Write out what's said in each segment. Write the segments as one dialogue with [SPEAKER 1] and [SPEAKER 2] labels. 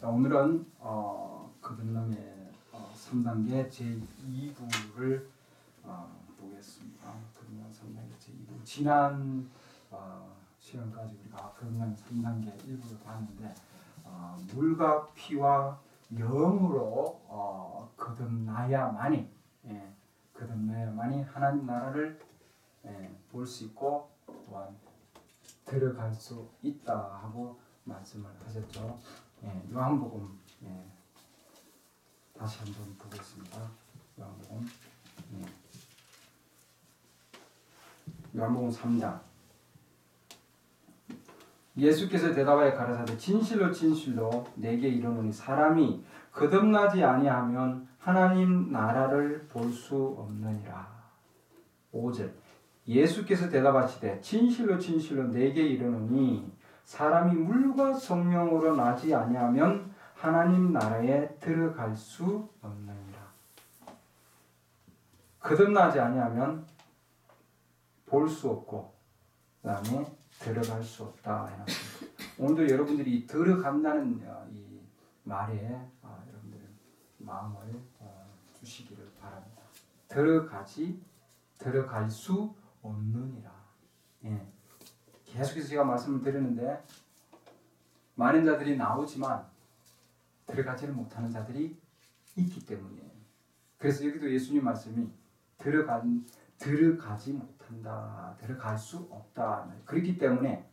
[SPEAKER 1] 자, 오늘은 거듭남의 3단계 제2부를 보겠습니다. 거듭남 3단계 제2부. 지난 시간까지 우리가 거듭남 3단계 1부를 봤는데 물과 피와 영으로 거듭나야만이 거듭나야만이 하나님 나라를 볼 수 있고 또한 들어갈 수 있다 하고 말씀을 하셨죠. 요한복음 다시 한번 보겠습니다. 요한복음 3장. 예수께서 대답하여 가라사대 진실로 진실로 내게 이르노니 사람이 거듭나지 아니하면 하나님 나라를 볼 수 없느니라. 5절. 예수께서 대답하시되 진실로 진실로 내게 이르노니 사람이 물과 성령으로 나지 아니하면 하나님 나라에 들어갈 수 없느니라. 거듭나지 아니하면 볼 수 없고 그 다음에 들어갈 수 없다 해놨습니다. 오늘도 여러분들이 들어간다는 이 말에 여러분들의 마음을 주시기를 바랍니다. 들어갈 수 없느니라. 계속해서 제가 말씀을 드리는데 많은 자들이 나오지만 들어가지를 못하는 자들이 있기 때문이에요. 그래서 여기도 예수님 말씀이 들어가지 못한다, 들어갈 수 없다. 그렇기 때문에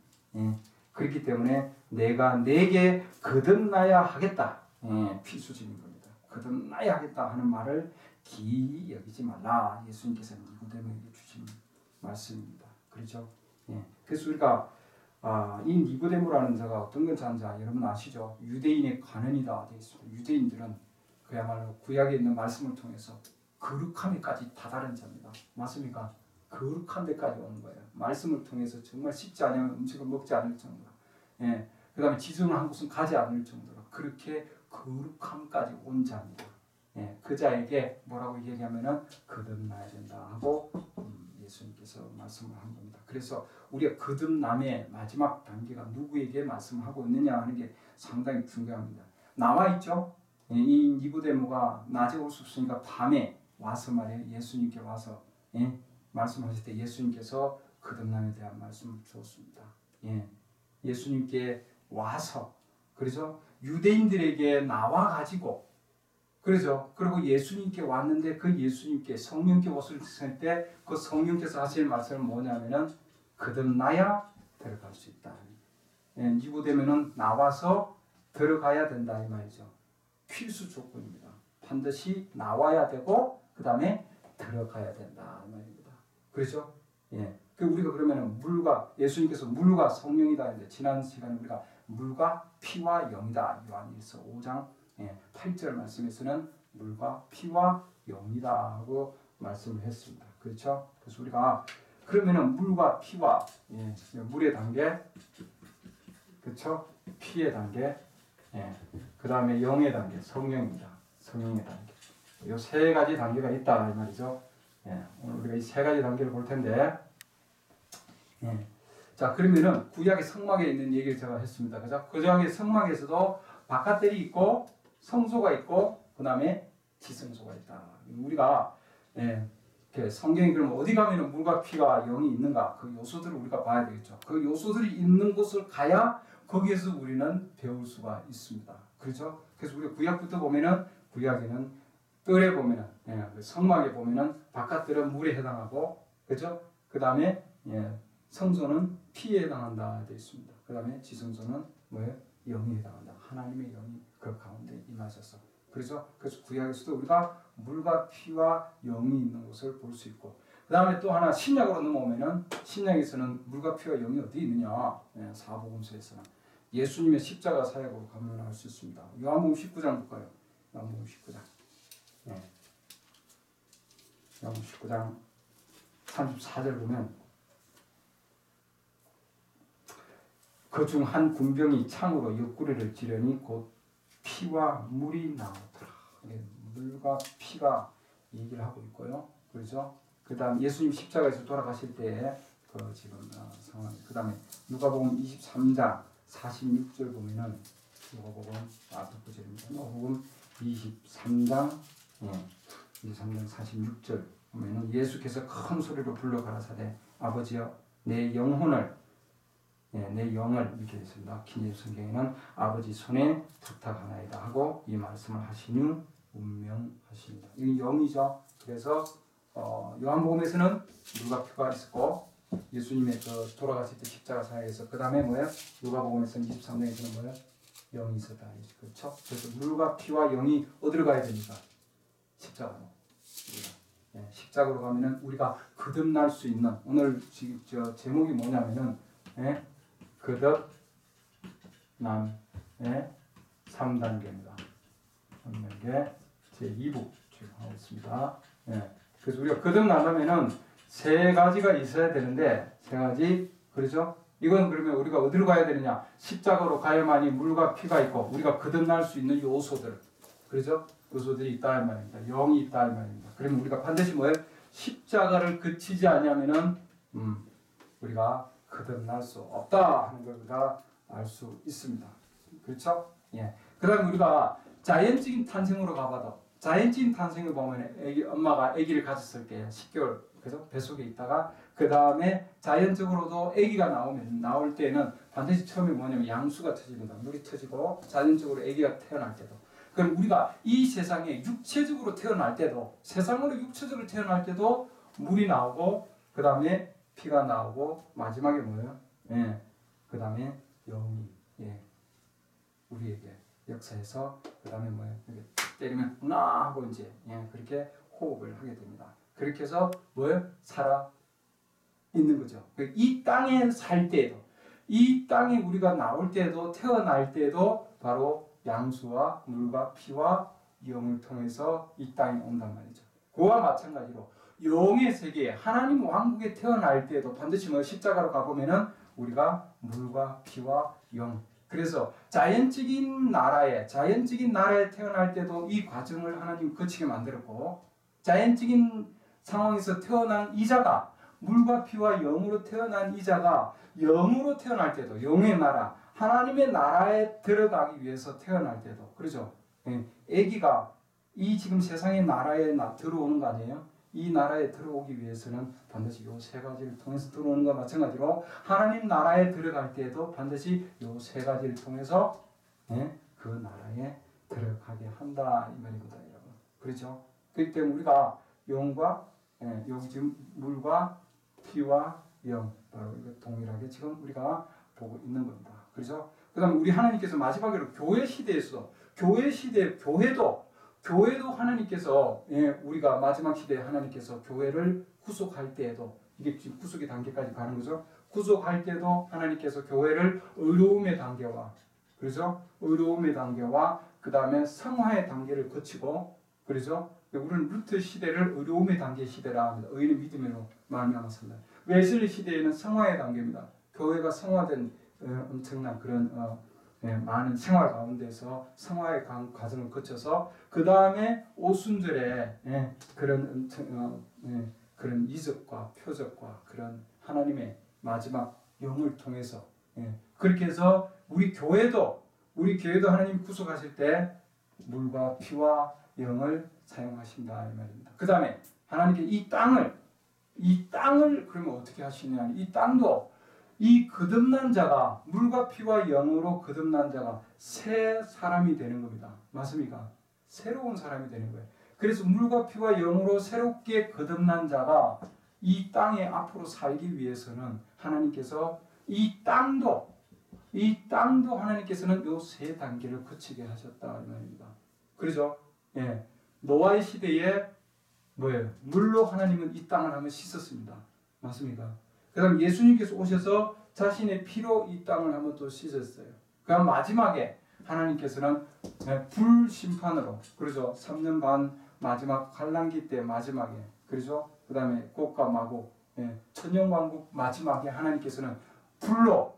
[SPEAKER 1] 내가 내게 거듭나야 하겠다. 필수적인 겁니다. 거듭나야 하겠다 하는 말을 기이 여기지 말라. 예수님께서 니고데모에게 주신 말씀입니다. 그렇죠? 그래서 우리가 이 니고데모라는 자가 어떤 자인지 여러분 아시죠? 유대인의 관원이다 되어 있습니다. 유대인들은 그야말로 구약에 있는 말씀을 통해서 거룩함에까지 다다른 자입니다. 맞습니까? 거룩한 데까지 오는 거예요. 말씀을 통해서 정말 씹지 않으면 음식을 먹지 않을 정도로, 그 다음에 지성을 한 곳은 가지 않을 정도로 그렇게 거룩함까지 온 자입니다. 그 자에게 뭐라고 얘기하면은 거듭나야 된다 하고 예수님께서 말씀을 한 겁니다. 그래서 우리가 거듭남의 마지막 단계가 누구에게 말씀하고 있느냐 하는 게 상당히 중요합니다. 나와 있죠. 이 니고데모가 낮에 올 수 없으니까 밤에 와서 말이에요. 예수님께 와서 말씀하실 때 예수님께서 거듭남에 대한 말씀을 주었습니다. 예수님께 와서 그래서 유대인들에게 나와 가지고 그렇죠. 그리고 예수님께 왔는데 그 예수님께 성령께 오실 때 그 성령께서 하시는 말씀은 뭐냐면은 거듭나야 들어갈 수 있다. 니고데모는 나와서 들어가야 된다 이 말이죠. 필수 조건입니다. 반드시 나와야 되고 그 다음에 들어가야 된다 이 말입니다. 그렇죠? 우리가 그러면은 물과 예수님께서 물과 성령이다 했는데 지난 시간에 우리가 물과 피와 영이다 요한일서 5장 8절 말씀에서는 물과 피와 영이다 하고 말씀을 했습니다. 그렇죠? 그래서 우리가 그러면은 물과 피와 물의 단계, 그렇죠? 피의 단계, 그 다음에 영의 단계, 성령입니다. 성령의 단계. 이 세 가지 단계가 있다 이 말이죠. 오늘 우리가 이 세 가지 단계를 볼 텐데, 자 그러면은 구약의 성막에 있는 얘기를 제가 했습니다. 그죠? 구약의 성막에서도 바깥들이 있고 성소가 있고 그 다음에 지성소가 있다. 우리가 성경이 그럼 어디 가면은 물과 피와 영이 있는가? 그 요소들을 우리가 봐야 되겠죠. 그 요소들이 있는 곳을 가야 거기에서 우리는 배울 수가 있습니다. 그렇죠? 그래서 우리가 구약부터 보면은 구약에는 뜰에 보면은 성막에 보면은 바깥들은 물에 해당하고 그렇죠? 그 다음에 성소는 피에 해당한다 되어 있습니다. 그 다음에 지성소는 뭐예요? 영에 해당한다. 하나님의 영이 그 가운데 임하셔서. 그래서 구약에서도 우리가 물과 피와 영이 있는 곳을 볼 수 있고, 그 다음에 또 하나 신약으로 넘어오면은 신약에서는 물과 피와 영이 어디 있느냐? 사복음서에서는 예수님의 십자가 사역으로 가면 알 수 있습니다. 요한복음 19장 볼까요? 요한복음 19장. 요한복음 19장 34절 보면 그 중 한 군병이 창으로 옆구리를 찌르니 곧 피와 물이 나오더라. 물과 피가 얘기를 하고 있고요. 그렇죠? 그 다음 예수님 십자가에서 돌아가실 때의 지금 상황. 그 다음에 누가복음 23장 46절 보면은 누가복음 앞에 구절입니다. 누가복음 23장 46절 보면은 예수께서 큰 소리로 불러 가라사대 아버지여 내 영혼을 내 영을 이렇게 했습니다. 킹제임스 성경에는 아버지 손에 부탁하나이다 하고 이 말씀을 하신 후 운명하십니다. 이 영이죠. 그래서 요한복음에서는 물과 피가 있었고 예수님의 그 돌아가실 때 십자가 사역에서 그 다음에 뭐예요? 누가복음에서는 23장에서는 뭐예요? 영이 있었다. 그렇죠? 그래서 물과 피와 영이 어디로 가야 됩니까? 십자가로. 십자가로 가면은 우리가 거듭날 수 있는 오늘 지금 저 제목이 뭐냐면은 거듭남의 3단계입니다. 3단계 제2부 지금 하고 있습니다. 그래서 우리가 거듭나려면은 세 가지가 있어야 되는데 세 가지 그렇죠? 이건 그러면 우리가 어디로 가야 되느냐? 십자가로 가야만이 물과 피가 있고 우리가 거듭날 수 있는 요소들 그렇죠? 요소들이 있다 이 말입니다. 영이 있다 이 말입니다. 그러면 우리가 반드시 뭐예요? 십자가를 그치지 않으면은 우리가 거듭날 수 없다 하는 걸 우리가 알 수 있습니다. 그렇죠? 예. 그다음에 우리가 자연적인 탄생으로 가봐도 자연적인 탄생을 보면 엄마가 아기를 가졌을 때 10개월 그래서 뱃속에 있다가 그 다음에 자연적으로도 아기가 나올 때는 반드시 처음에 뭐냐면 양수가 터집니다. 물이 터지고 자연적으로 아기가 태어날 때도 그럼 우리가 이 세상에 육체적으로 태어날 때도 세상으로 육체적으로 태어날 때도 물이 나오고 그 다음에 피가 나오고 마지막에 뭐예요? 그 다음에 영이 우리에게 역사해서 그 다음에 뭐예요? 이렇게 때리면 나 하고 이제 그렇게 호흡을 하게 됩니다. 그렇게 해서 뭐예요? 살아 있는 거죠. 이 땅에 살 때도 이 땅에 우리가 나올 때도 태어날 때도 바로 양수와 물과 피와 영을 통해서 이 땅에 온단 말이죠. 그와 마찬가지로 영의 세계 하나님 왕국에 태어날 때도 반드시 뭐 십자가로 가보면은 우리가 물과 피와 영 그래서 자연적인 나라에 태어날 때도 이 과정을 하나님 거치게 만들었고 자연적인 상황에서 태어난 이자가 물과 피와 영으로 태어난 이자가 영으로 태어날 때도 영의 나라 하나님의 나라에 들어가기 위해서 태어날 때도 그렇죠. 아기가 이 지금 세상의 나라에 들어오는 거 아니에요? 이 나라에 들어오기 위해서는 반드시 요 세 가지를 통해서 들어오는 것과 마찬가지로 하나님 나라에 들어갈 때에도 반드시 요 세 가지를 통해서 그 나라에 들어가게 한다 이 말입니다, 여러분. 그렇죠? 그렇기 때문에 우리가 영과 여기 지금 물과 피와 영 바로 이거 동일하게 지금 우리가 보고 있는 겁니다. 그렇죠? 그다음 우리 하나님께서 마지막으로 교회 시대에서 교회도 하나님께서 우리가 마지막 시대에 하나님께서 교회를 구속할 때에도 이게 지금 구속의 단계까지 가는 거죠. 구속할 때도 하나님께서 교회를 의로움의 단계와 그렇죠? 의로움의 단계와 그 다음에 성화의 단계를 거치고 그렇죠? 우리는 루트 시대를 의로움의 단계 시대라 합니다. 의인의 믿음으로 말미암았습니다. 웨슬리 시대에는 성화의 단계입니다. 교회가 성화된 엄청난 그런 많은 생활 가운데서 성화의 과정을 거쳐서 그 다음에 오순절에 그런 그런 이적과 표적과 그런 하나님의 마지막 영을 통해서 그렇게 해서 우리 교회도 하나님 구속하실 때 물과 피와 영을 사용하신다 이 말입니다. 그 다음에 하나님께 이 땅을 그러면 어떻게 하시느냐? 이 땅도 이 거듭난 자가 물과 피와 영으로 거듭난 자가 새 사람이 되는 겁니다. 맞습니까? 새로운 사람이 되는 거예요. 그래서 물과 피와 영으로 새롭게 거듭난 자가 이 땅에 앞으로 살기 위해서는 하나님께서 이 땅도 하나님께서는 요 세 단계를 거치게 하셨다 이 말입니다. 그렇죠? 노아의 시대에 뭐예요? 물로 하나님은 이 땅을 한번 씻었습니다. 맞습니까? 그 다음 예수님께서 오셔서 자신의 피로 이 땅을 한번 또 씻었어요. 그 다음 마지막에 하나님께서는 불심판으로 그렇죠? 3년 반 마지막 환란기 때 마지막에 그렇죠? 그 다음에 곡과 마곡 천년왕국 마지막에 하나님께서는 불로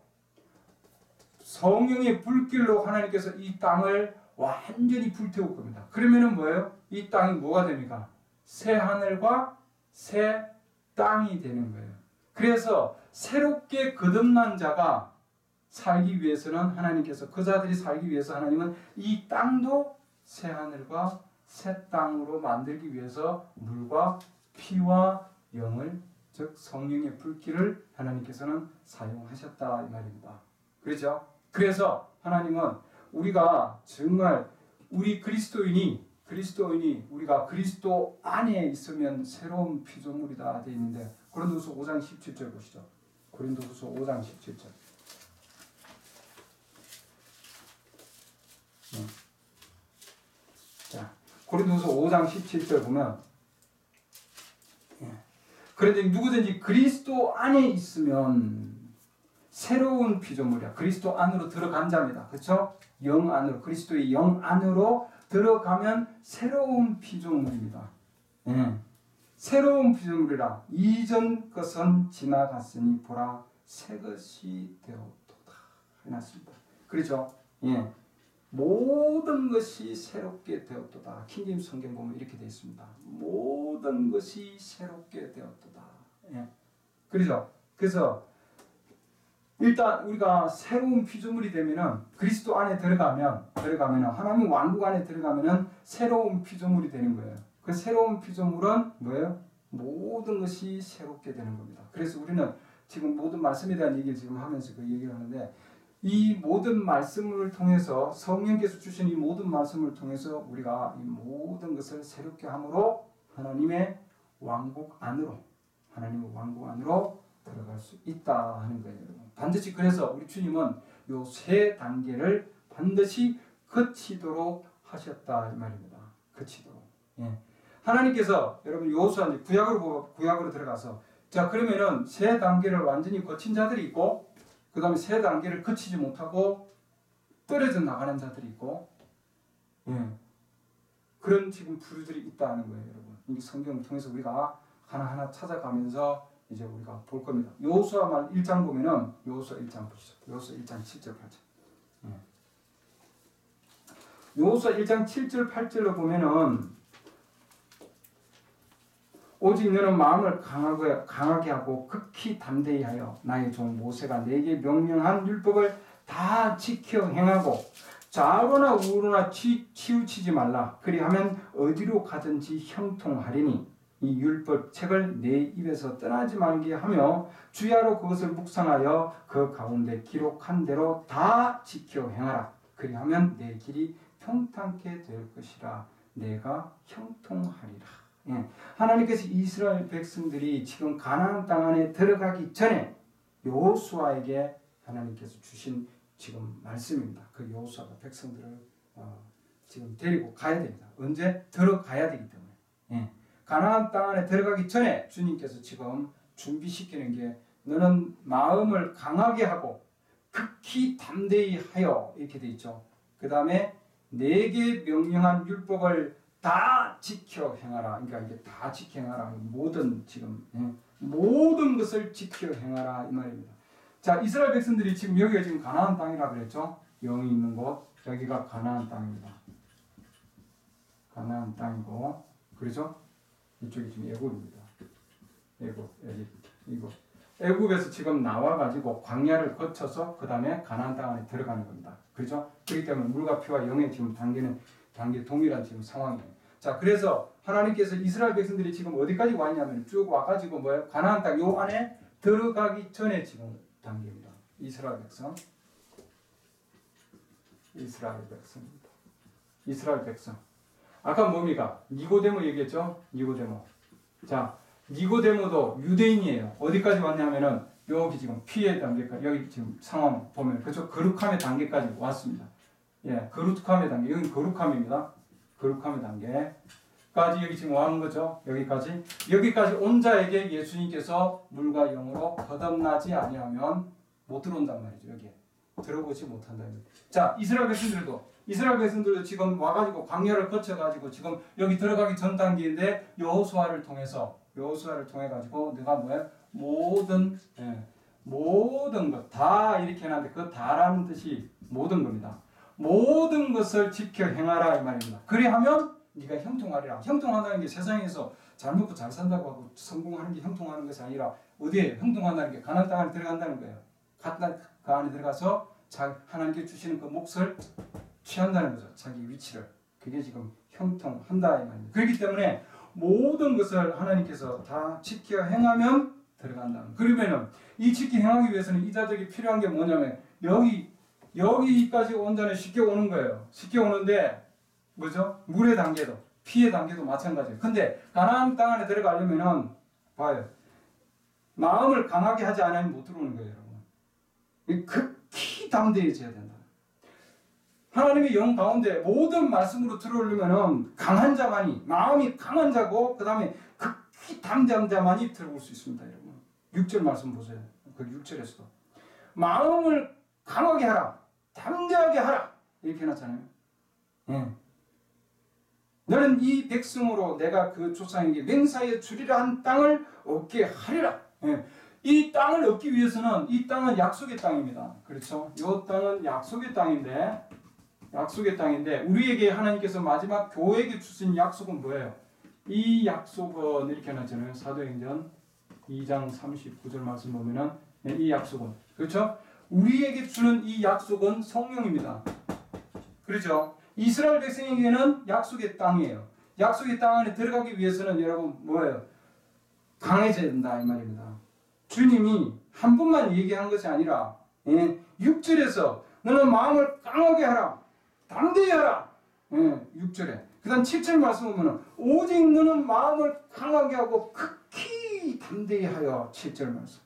[SPEAKER 1] 성령의 불길로 하나님께서 이 땅을 완전히 불태울 겁니다. 그러면은 뭐예요? 이 땅이 뭐가 됩니까? 새 하늘과 새 땅이 되는 거예요. 그래서 새롭게 거듭난 자가 살기 위해서는 하나님께서 그 자들이 살기 위해서 하나님은 이 땅도 새 하늘과 새 땅으로 만들기 위해서 물과 피와 영을 즉 성령의 불길을 하나님께서는 사용하셨다 이 말입니다. 그렇죠? 그래서 하나님은 우리가 정말 우리 그리스도인이 우리가 그리스도 안에 있으면 새로운 피조물이다 되어 있는데 고린도후서 5장 17절 보시죠. 고린도후서 5장 17절. 자, 고린도후서 5장 17절 보면 그런데 누구든지 그리스도 안에 있으면 새로운 피조물이야. 그리스도 안으로 들어간 자입니다. 그렇죠? 영 안으로 그리스도의 영 안으로 들어가면 새로운 피조물입니다. 새로운 피조물이라 이전 것은 지나갔으니 보라 새 것이 되었도다 해놨습니다. 그렇죠? 모든 것이 새롭게 되었도다. 킹제임스 성경 보면 이렇게 되어 있습니다. 모든 것이 새롭게 되었도다. 그렇죠? 그래서 일단 우리가 새로운 피조물이 되면은 그리스도 안에 들어가면 하나님 왕국 안에 들어가면은 새로운 피조물이 되는 거예요. 그 새로운 피조물은 뭐예요? 모든 것이 새롭게 되는 겁니다. 그래서 우리는 지금 모든 말씀에 대한 얘기를 지금 하면서 그 얘기를 하는데 이 모든 말씀을 통해서 성령께서 주신 이 모든 말씀을 통해서 우리가 이 모든 것을 새롭게 함으로 하나님의 왕국 안으로 들어갈 수 있다 하는 거예요. 여러분. 반드시 그래서 우리 주님은 요 세 단계를 반드시 거치도록 하셨다 이 말입니다. 거치도록. 하나님께서 여러분 여호수아 이제 구약으로 들어가서 자 그러면은 세 단계를 완전히 거친 자들이 있고 그 다음에 세 단계를 거치지 못하고 떨어져 나가는 자들이 있고 그런 지금 부류들이 있다는 거예요, 여러분. 이 성경을 통해서 우리가 하나하나 찾아가면서 이제 우리가 볼 겁니다. 여호수아 1장 보면은 여호수아 1장 보시죠. 여호수아 1장 7절 8절. 여호수아 1장 7절 8절로 보면은 오직 너는 마음을 강하게 하고 극히 담대히 하여 나의 종 모세가 내게 명령한 율법을 다 지켜 행하고 좌로나 우로나 치우치지 말라. 그리하면 어디로 가든지 형통하리니 이 율법 책을 내 입에서 떠나지 말게 하며 주야로 그것을 묵상하여 그 가운데 기록한 대로 다 지켜 행하라. 그리하면 내 길이 평탄케 될 것이라. 내가 형통하리라. 하나님께서 이스라엘 백성들이 지금 가나안 땅 안에 들어가기 전에 여호수아에게 하나님께서 주신 지금 말씀입니다. 그 여호수아가 백성들을 지금 데리고 가야 됩니다. 언제? 들어가야 되기 때문에. 가나안 땅 안에 들어가기 전에 주님께서 지금 준비시키는 게 너는 마음을 강하게 하고 극히 담대히 하여 이렇게 돼 있죠. 그 다음에 내게 명령한 율법을 다 지켜 행하라. 그러니까 이게 다 지켜 행하라. 모든 지금 모든 것을 지켜 행하라 이 말입니다. 자, 이스라엘 백성들이 지금 여기가 지금 가나안 땅이라 그랬죠. 영이 있는 곳 여기가 가나안 땅입니다. 가나안 땅이고 그렇죠? 이쪽이 지금 애굽입니다. 애굽. 애굽에서 지금 나와가지고 광야를 거쳐서 그 다음에 가나안 땅 안에 들어가는 겁니다. 그렇죠? 그렇기 때문에 물과 피와 영의 지금 단계 동일한 지금 상황이에요. 자, 그래서 하나님께서 이스라엘 백성들이 지금 어디까지 왔냐면 쭉 와가지고 뭐예요? 가나안 땅 요 안에 들어가기 전에 지금 단계입니다. 이스라엘 백성. 아까 뭡니까? 니고데모 얘기했죠? 니고데모. 자, 니고데모도 유대인이에요. 어디까지 왔냐면은 여기 지금 피의 단계까지 여기 지금 상황 보면 그죠? 거룩함의 단계까지 왔습니다. 거룩함의 단계. 여기는 거룩함입니다. 거룩함의 단계까지 여기 지금 와는 거죠. 여기까지 온 자에게 예수님께서 물과 영으로 거듭나지 아니하면 못 들어온단 말이죠. 여기에 들어보지 못한다. 자, 이스라엘 백성들도 지금 와가지고 광야를 거쳐가지고 지금 여기 들어가기 전 단계인데 여호수아를 통해 가지고 내가 뭐야 모든 것 다 이렇게 해놨는데 그 다라는 뜻이 모든 겁니다. 모든 것을 지켜 행하라 이 말입니다. 그리하면 네가 형통하리라. 형통한다는 게 세상에서 잘 먹고 잘 산다고 하고 성공하는 게 형통하는 것이 아니라 어디에 형통한다는 게 가나안 땅에 들어간다는 거예요. 그 안에 들어가서 하나님께 주시는 그 몫을 취한다는 거죠. 자기 위치를. 그게 지금 형통한다 이 말입니다. 그렇기 때문에 모든 것을 하나님께서 다 지켜 행하면 들어간다. 그러면은 이 지켜 행하기 위해서는 이 자들이 필요한 게 뭐냐면 여기까지 온전히 쉽게 오는 거예요. 쉽게 오는데 뭐죠? 물의 단계도 피의 단계도 마찬가지예요. 근데 가나안 땅 안에 들어가려면은 봐요. 마음을 강하게 하지 않으면 못 들어오는 거예요, 여러분. 극히 담대해져야 된다. 하나님의 영 가운데 모든 말씀으로 들어오려면은 강한 자만이, 마음이 강한 자고 그 다음에 극히 담대한 자만이 들어올 수 있습니다, 여러분. 6절 말씀 보세요. 그 6절에서도 마음을 강하게 하라, 담대하게 하라 이렇게 해놨잖아요. 예. 너는 이 백성으로 내가 그 조상에게 맹세하여 주리라 한 땅을 얻게 하리라. 예. 이 땅을 얻기 위해서는 이 땅은 약속의 땅입니다. 그렇죠? 이 땅은 약속의 땅인데 우리에게 하나님께서 마지막 교회에게 주신 약속은 뭐예요? 이 약속은 이렇게 해놨잖아요. 사도행전 2장 39절 말씀 보면은 이 약속은 그렇죠? 우리에게 주는 이 약속은 성령입니다. 그렇죠? 이스라엘 백성에게는 약속의 땅이에요. 약속의 땅 안에 들어가기 위해서는 여러분 뭐예요? 강해져야 된다 이 말입니다. 주님이 한 번만 얘기한 것이 아니라 6절에서 너는 마음을 강하게 하라, 담대히 하라. 6절에 그 다음 7절 말씀 보면 오직 너는 마음을 강하게 하고 극히 담대히 하여 7절 말씀.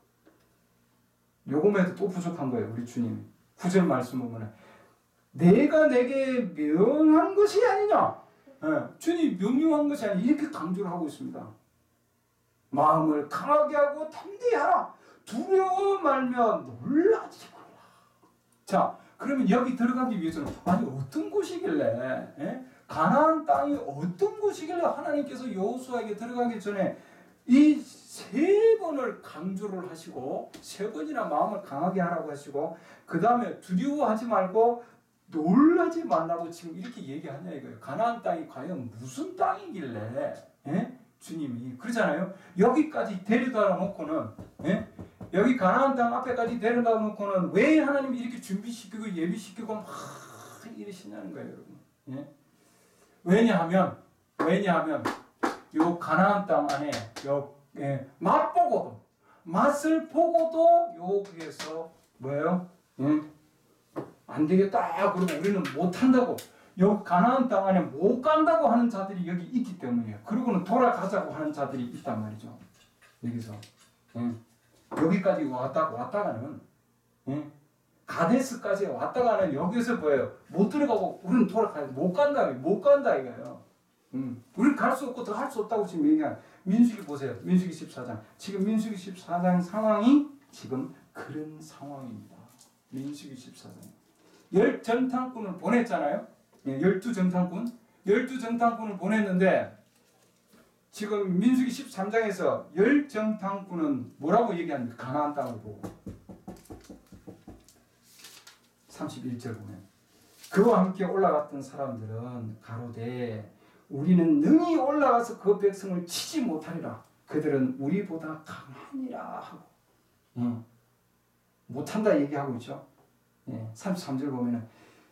[SPEAKER 1] 요금에도 또 부족한 거예요. 우리 주님이 9절 말씀 보면 내가 내게 명한 것이 아니냐. 주님이 명령한 것이 아니냐 이렇게 강조를 하고 있습니다. 마음을 강하게 하고 담대히 하라. 두려워 말며 놀라지 말라. 자, 그러면 여기 들어가기 위해서는 아니 어떤 곳이길래 가나안 땅이 어떤 곳이길래 하나님께서 여호수아에게 들어가기 전에 이 세 번을 강조를 하시고 세 번이나 마음을 강하게 하라고 하시고 그 다음에 두려워하지 말고 놀라지 말라고 지금 이렇게 얘기하냐 이거예요. 가나안 땅이 과연 무슨 땅이길래 주님이 그러잖아요. 여기까지 데려다 놓고는 여기 가나안 땅 앞에까지 데려다 놓고는 왜 하나님이 이렇게 준비시키고 예비시키고 막 이러시냐는 거예요, 여러분. 왜냐하면 요 가나안 땅 안에 맛을 보고도 여기에서 뭐예요? 안 되겠다. 그러고 우리는 못 한다고. 요 가나안 땅 안에 못 간다고 하는 자들이 여기 있기 때문이에요. 그러고는 돌아가자고 하는 자들이 있단 말이죠. 여기서 여기까지 왔다가는 가데스까지 왔다가는 여기서 뭐예요? 못 들어가고 우리는 돌아가야 못 간다 이거예요. 우리 갈 수 없고 더 할 수 없다고 지금 얘기한 민수기 보세요. 민수기 14장. 지금 민수기 14장 상황이 지금 그런 상황입니다. 민수기 14장. 10정탐꾼을 보냈잖아요. 12정탐꾼. 12정탐꾼을 보냈는데 지금 민수기 13장에서 10정탐꾼은 뭐라고 얘기합니까? 가나안 땅을 보고. 31절 보면 그와 함께 올라갔던 사람들은 가로되 우리는 능히 올라가서 그 백성을 치지 못하리라. 그들은 우리보다 강하니라 하고 못한다 얘기하고 있죠. 33절 보면은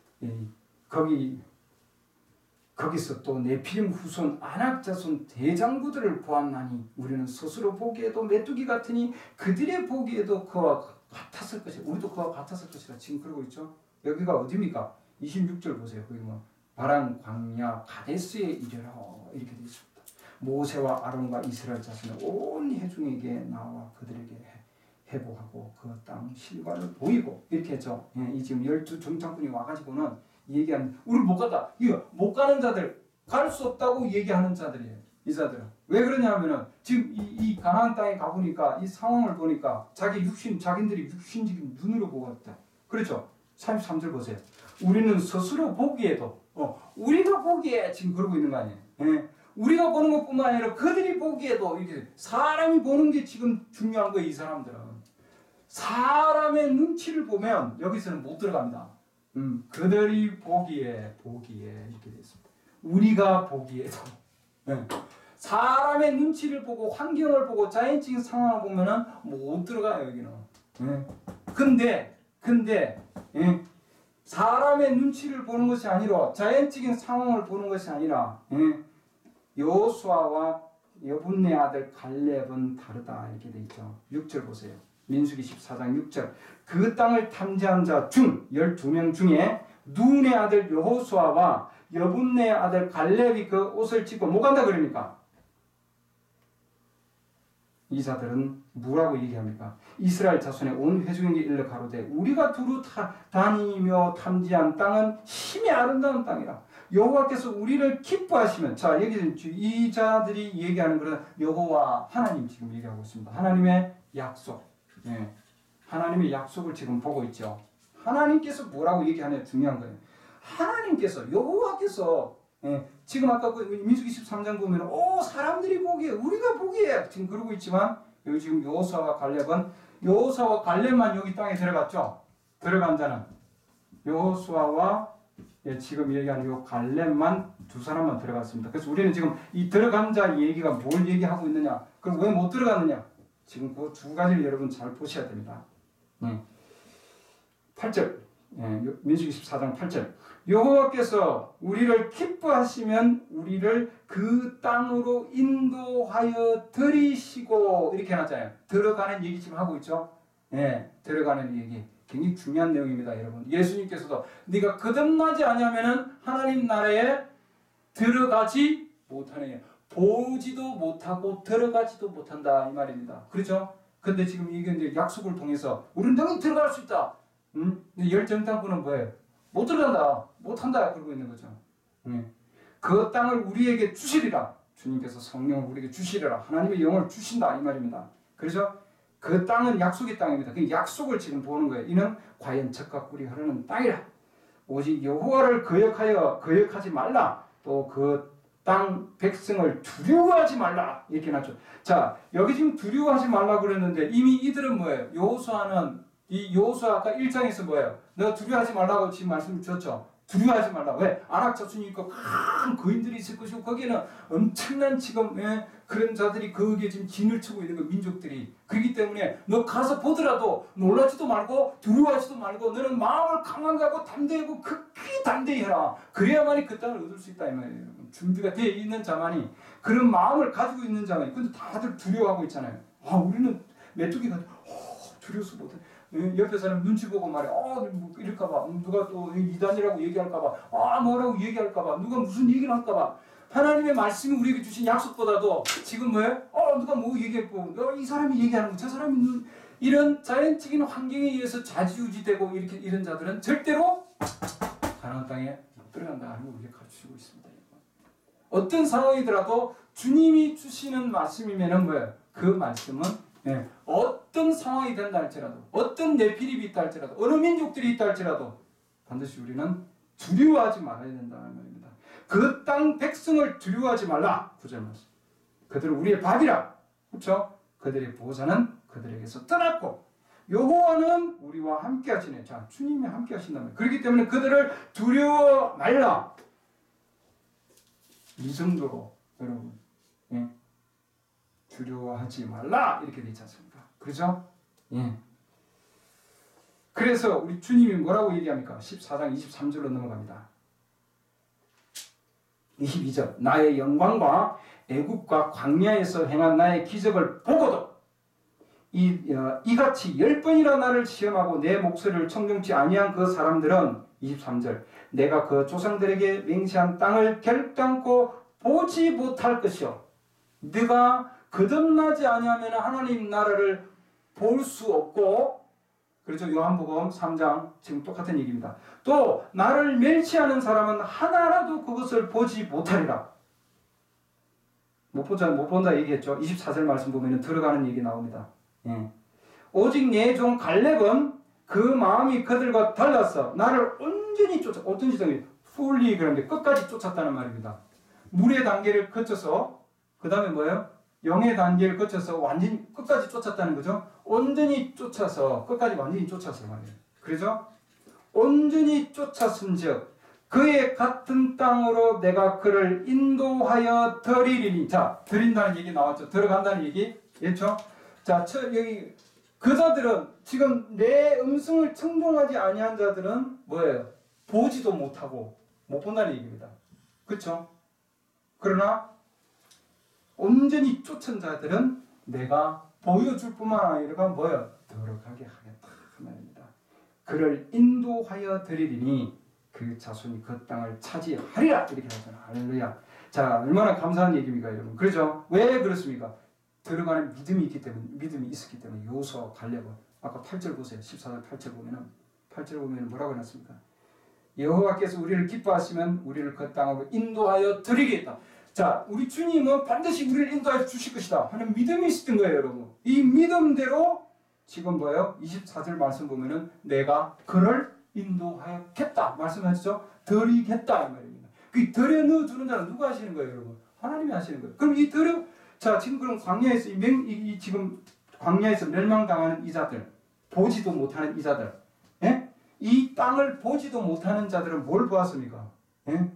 [SPEAKER 1] 거기서 또 네피림 후손 아낙 자손 대장부들을 보았나니 우리는 스스로 보기에도 메뚜기 같으니 그들의 보기에도 그와 같았을 것이다. 우리도 그와 같았을 것이다. 지금 그러고 있죠. 여기가 어디입니까? 26절 보세요. 거기 뭐 바란 광야 가데스에 이르라 이렇게 되어 있습니다. 모세와 아론과 이스라엘 자손의 온 회중에게 나와 그들에게 회복하고 그 땅 실과를 보이고 이렇게 했죠. 이 지금 12정탐꾼이 와가지고는 얘기하는 우리 못 가다. 이거 못 가는 자들 갈 수 없다고 얘기하는 자들이에요. 이 자들은 왜 그러냐면은 지금 이 가나안 땅에 가보니까 이 상황을 보니까 자기들이 육신적인 눈으로 보고 있다. 그렇죠? 33절 보세요. 우리는 스스로 보기에도 우리가 보기에 지금 그러고 있는 거 아니에요. 우리가 보는 것뿐만 아니라 그들이 보기에도 이렇게 사람이 보는 게 지금 중요한 거예요. 이 사람들은 사람의 눈치를 보면 여기서는 못 들어간다. 그들이 보기에 이렇게 됐습니다. 우리가 보기에도 사람의 눈치를 보고 환경을 보고 자연적인 상황을 보면은 못 들어가요 여기는. 근데 근데 사람의 눈치를 보는 것이 아니라 자연적인 상황을 보는 것이 아니라 여호수아와 여분네 아들 갈렙은 다르다 이렇게 돼 있죠. 6절 보세요. 민수기 14장 6절. 그 땅을 탐지한 자 중 12명 중에 눈의 아들 여호수아와 여분네 아들 갈렙이 그 옷을 찢고 뭐 간다 그러니까? 이 자들은 뭐라고 얘기합니까? 이스라엘 자손의 온 회중에게 일러 가로되 우리가 두루 다니며 탐지한 땅은 힘이 아름다운 땅이라. 여호와께서 우리를 기뻐하시면, 자 여기 이 자들이 얘기하는 것은 여호와 하나님 지금 얘기하고 있습니다. 하나님의 약속, 하나님의 약속을 지금 보고 있죠. 하나님께서 뭐라고 얘기하냐 중요한 거예요. 하나님께서 여호와께서 지금 아까 그 민수기 13장 보면 사람들이 보기에 우리가 보기에 지금 그러고 있지만 여기 지금 여호수아와 갈렙은 여호수아와 갈렙만 여기 땅에 들어갔죠. 들어간 자는 여호수아와 지금 얘기하는 요 갈렙만 두 사람만 들어갔습니다. 그래서 우리는 지금 이 들어간 자 얘기가 뭘 얘기하고 있느냐, 그럼 왜 못 들어갔느냐, 지금 그 두 가지를 여러분 잘 보셔야 됩니다. 8절 민수기 14장 8절 여호와께서 우리를 기뻐하시면 우리를 그 땅으로 인도하여 들이시고 이렇게 해놨잖아요. 들어가는 얘기 지금 하고 있죠. 들어가는 얘기 굉장히 중요한 내용입니다. 여러분 예수님께서도 네가 거듭나지 않으면은 하나님 나라에 들어가지 못하네. 보지도 못하고 들어가지도 못한다 이 말입니다. 그렇죠? 근데 지금 이게 이제 약속을 통해서 우리는 너희 들어갈 수 있다. 열정당부는 뭐예요? 못 들어간다, 못한다 그러고 있는 거죠. 그 땅을 우리에게 주시리라. 주님께서 성령을 우리에게 주시리라. 하나님의 영을 주신다 이 말입니다. 그래서 그 땅은 약속의 땅입니다. 그 약속을 지금 보는 거예요. 이는 과연 젖과 꿀이 흐르는 땅이라. 오직 여호와를 거역하지 말라. 또 그 땅 백성을 두려워하지 말라 이렇게 나죠. 자 여기 지금 두려워하지 말라 그랬는데 이미 이들은 뭐예요? 여호수아는 이 여호수아 아까 1장에서 뭐예요? 내가 두려워하지 말라고 지금 말씀을 주셨죠. 두려워하지 말라. 왜? 아낙 자손이 있고 큰 거인들이 있을 것이고 거기에는 엄청난 지금 그런 자들이 거기에 지금 진을 치고 있는 거 민족들이. 그렇기 때문에 너 가서 보더라도 놀라지도 말고 두려워하지도 말고 너는 마음을 강하게 하고 담대하고 극히 담대히 해라. 그래야만이 그 땅을 얻을 수 있다 이 말이에요. 준비가 되어 있는 자만이, 그런 마음을 가지고 있는 자만이. 근데 다들 두려워하고 있잖아요. 우리는 메뚜기가 두려워서 못해. 옆에 사람 눈치 보고 말해. 뭐 이럴까봐. 누가 또 이단이라고 얘기할까봐. 뭐라고 얘기할까봐. 누가 무슨 얘기를 할까봐. 하나님의 말씀이 우리에게 주신 약속보다도 지금 뭐예요? 누가 뭐 얘기했고, 이 사람이 얘기하는 거, 저 사람이 이런 자연적인 환경에 의해서 좌지우지되고 이런 자들은 절대로 가나안 땅에 못 들어간다 하는 걸 우리가 가르치고 있습니다. 어떤 상황이더라도 주님이 주시는 말씀이면은 뭐예요? 그 말씀은 어떤 상황이 된다 할지라도, 어떤 내피립이 있다 할지라도, 어느 민족들이 있다 할지라도 반드시 우리는 두려워하지 말아야 된다는 말입니다. 그 땅 백성을 두려워하지 말라. 9절 말씀. 그들은 우리의 밥이라. 그렇죠? 그들의 보호자는 그들에게서 떠났고 여호와는 우리와 함께 하시네. 자, 주님이 함께 하신다면. 그렇기 때문에 그들을 두려워 말라. 이 정도로 여러분 두려워하지 말라 이렇게 되지 않습니까? 그렇죠? 그래서 우리 주님이 뭐라고 얘기합니까? 14장 23절로 넘어갑니다. 22절 나의 영광과 애굽과 광야에서 행한 나의 기적을 보고도 이같이 10번이나 나를 시험하고 내 목소리를 청종치 아니한 그 사람들은 23절 내가 그 조상들에게 맹세한 땅을 결단코 보지 못할 것이요 네가 거듭나지 아니하면 하나님 나라를 볼 수 없고, 그렇죠? 요한복음 3장 지금 똑같은 얘기입니다. 또 나를 멸시하는 사람은 하나라도 그것을 보지 못하리라. 못 본다 얘기했죠. 24절 말씀 보면 들어가는 얘기 나옵니다. 오직 내 종 갈렙은 그 마음이 그들과 달라서 나를 온전히 어떤 지점이 fully 그런데 끝까지 쫓았다는 말입니다. 물의 단계를 거쳐서 그 다음에 뭐예요? 영의 단계를 거쳐서 완전히 끝까지 쫓았다는 거죠. 온전히 쫓아서 끝까지 완전히 쫓아서 말이에요. 그래서 온전히 쫓았은즉 그의 같은 땅으로 내가 그를 인도하여 드리리니. 자, 드린다는 얘기 나왔죠. 들어간다는 얘기. 그렇죠? 자, 여기 그 자들은 지금 내 음성을 청종하지 아니한 자들은 뭐예요? 보지도 못하고 못 본다는 얘기입니다. 그렇죠? 그러나 온전히 쫓은 자들은 내가 보여줄 뿐만 아니라 뭐예요? 들어가게 하겠다 그 말입니다. 그를 인도하여 드리리니 그 자손이 그 땅을 차지하리라 이렇게 하잖아요. 할렐루야. 자, 얼마나 감사한 얘기입니까, 여러분? 그렇죠? 왜 그렇습니까? 들어가는 믿음이 있기 때문에, 믿음이 있었기 때문에. 요수아 갈렙은 아까 8절 보세요. 14절 8절 보면은 뭐라고 해놨습니까? 여호와께서 우리를 기뻐하시면 우리를 그 땅으로 인도하여 드리겠다. 자, 우리 주님은 반드시 우리를 인도하여 주실 것이다 하는 믿음이 있었던 거예요, 여러분. 이 믿음대로 지금 뭐예요? 24절 말씀 보면은 내가 그를 인도하였겠다 말씀하시죠? 드리겠다 이 말입니다. 그 들여 넣어주는 자는 누가 하시는 거예요, 여러분? 하나님이 하시는 거예요. 그럼 이 들여, 자, 지금 그럼 광야에서 지금 광야에서 멸망당하는 이 자들, 보지도 못하는 이 자들, 예? 이 땅을 보지도 못하는 자들은 뭘 보았습니까? 예?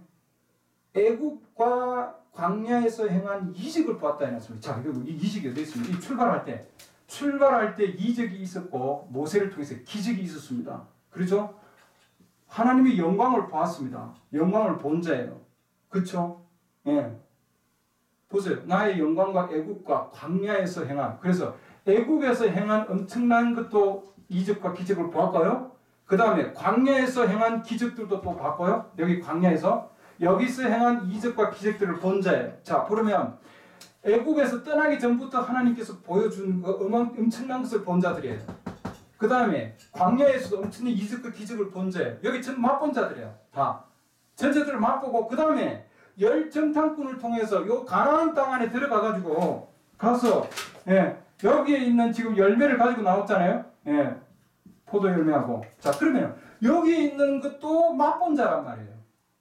[SPEAKER 1] 애국과 광야에서 행한 이적을 보았다 해놨습니다. 자, 이 이적이 어디 있습니까? 이 출발할 때 이적이 있었고 모세를 통해서 기적이 있었습니다. 그렇죠? 하나님의 영광을 보았습니다. 영광을 본 자예요. 그렇죠? 예. 보세요. 나의 영광과 애국과 광야에서 행한, 그래서 애국에서 행한 엄청난 것도 이적과 기적을 보았고요. 그 다음에 광야에서 행한 기적들도 또 봤고요. 여기 광야에서 여기서 행한 이적과 기적들을 본 자예요. 자, 그러면 애국에서 떠나기 전부터 하나님께서 보여준 엄청난 것을 본 자들이에요. 그 다음에 광야에서도 엄청난 이적과 기적을 본 자예요. 여기 전 맛본 자들이에요. 다 전체들을 맛보고 그 다음에 열 정탐꾼을 통해서 요 가나안 땅 안에 들어가가지고 가서 여기에 있는 지금 열매를 가지고 나왔잖아요. 포도 열매하고. 자, 그러면 여기에 있는 것도 맛본 자란 말이에요.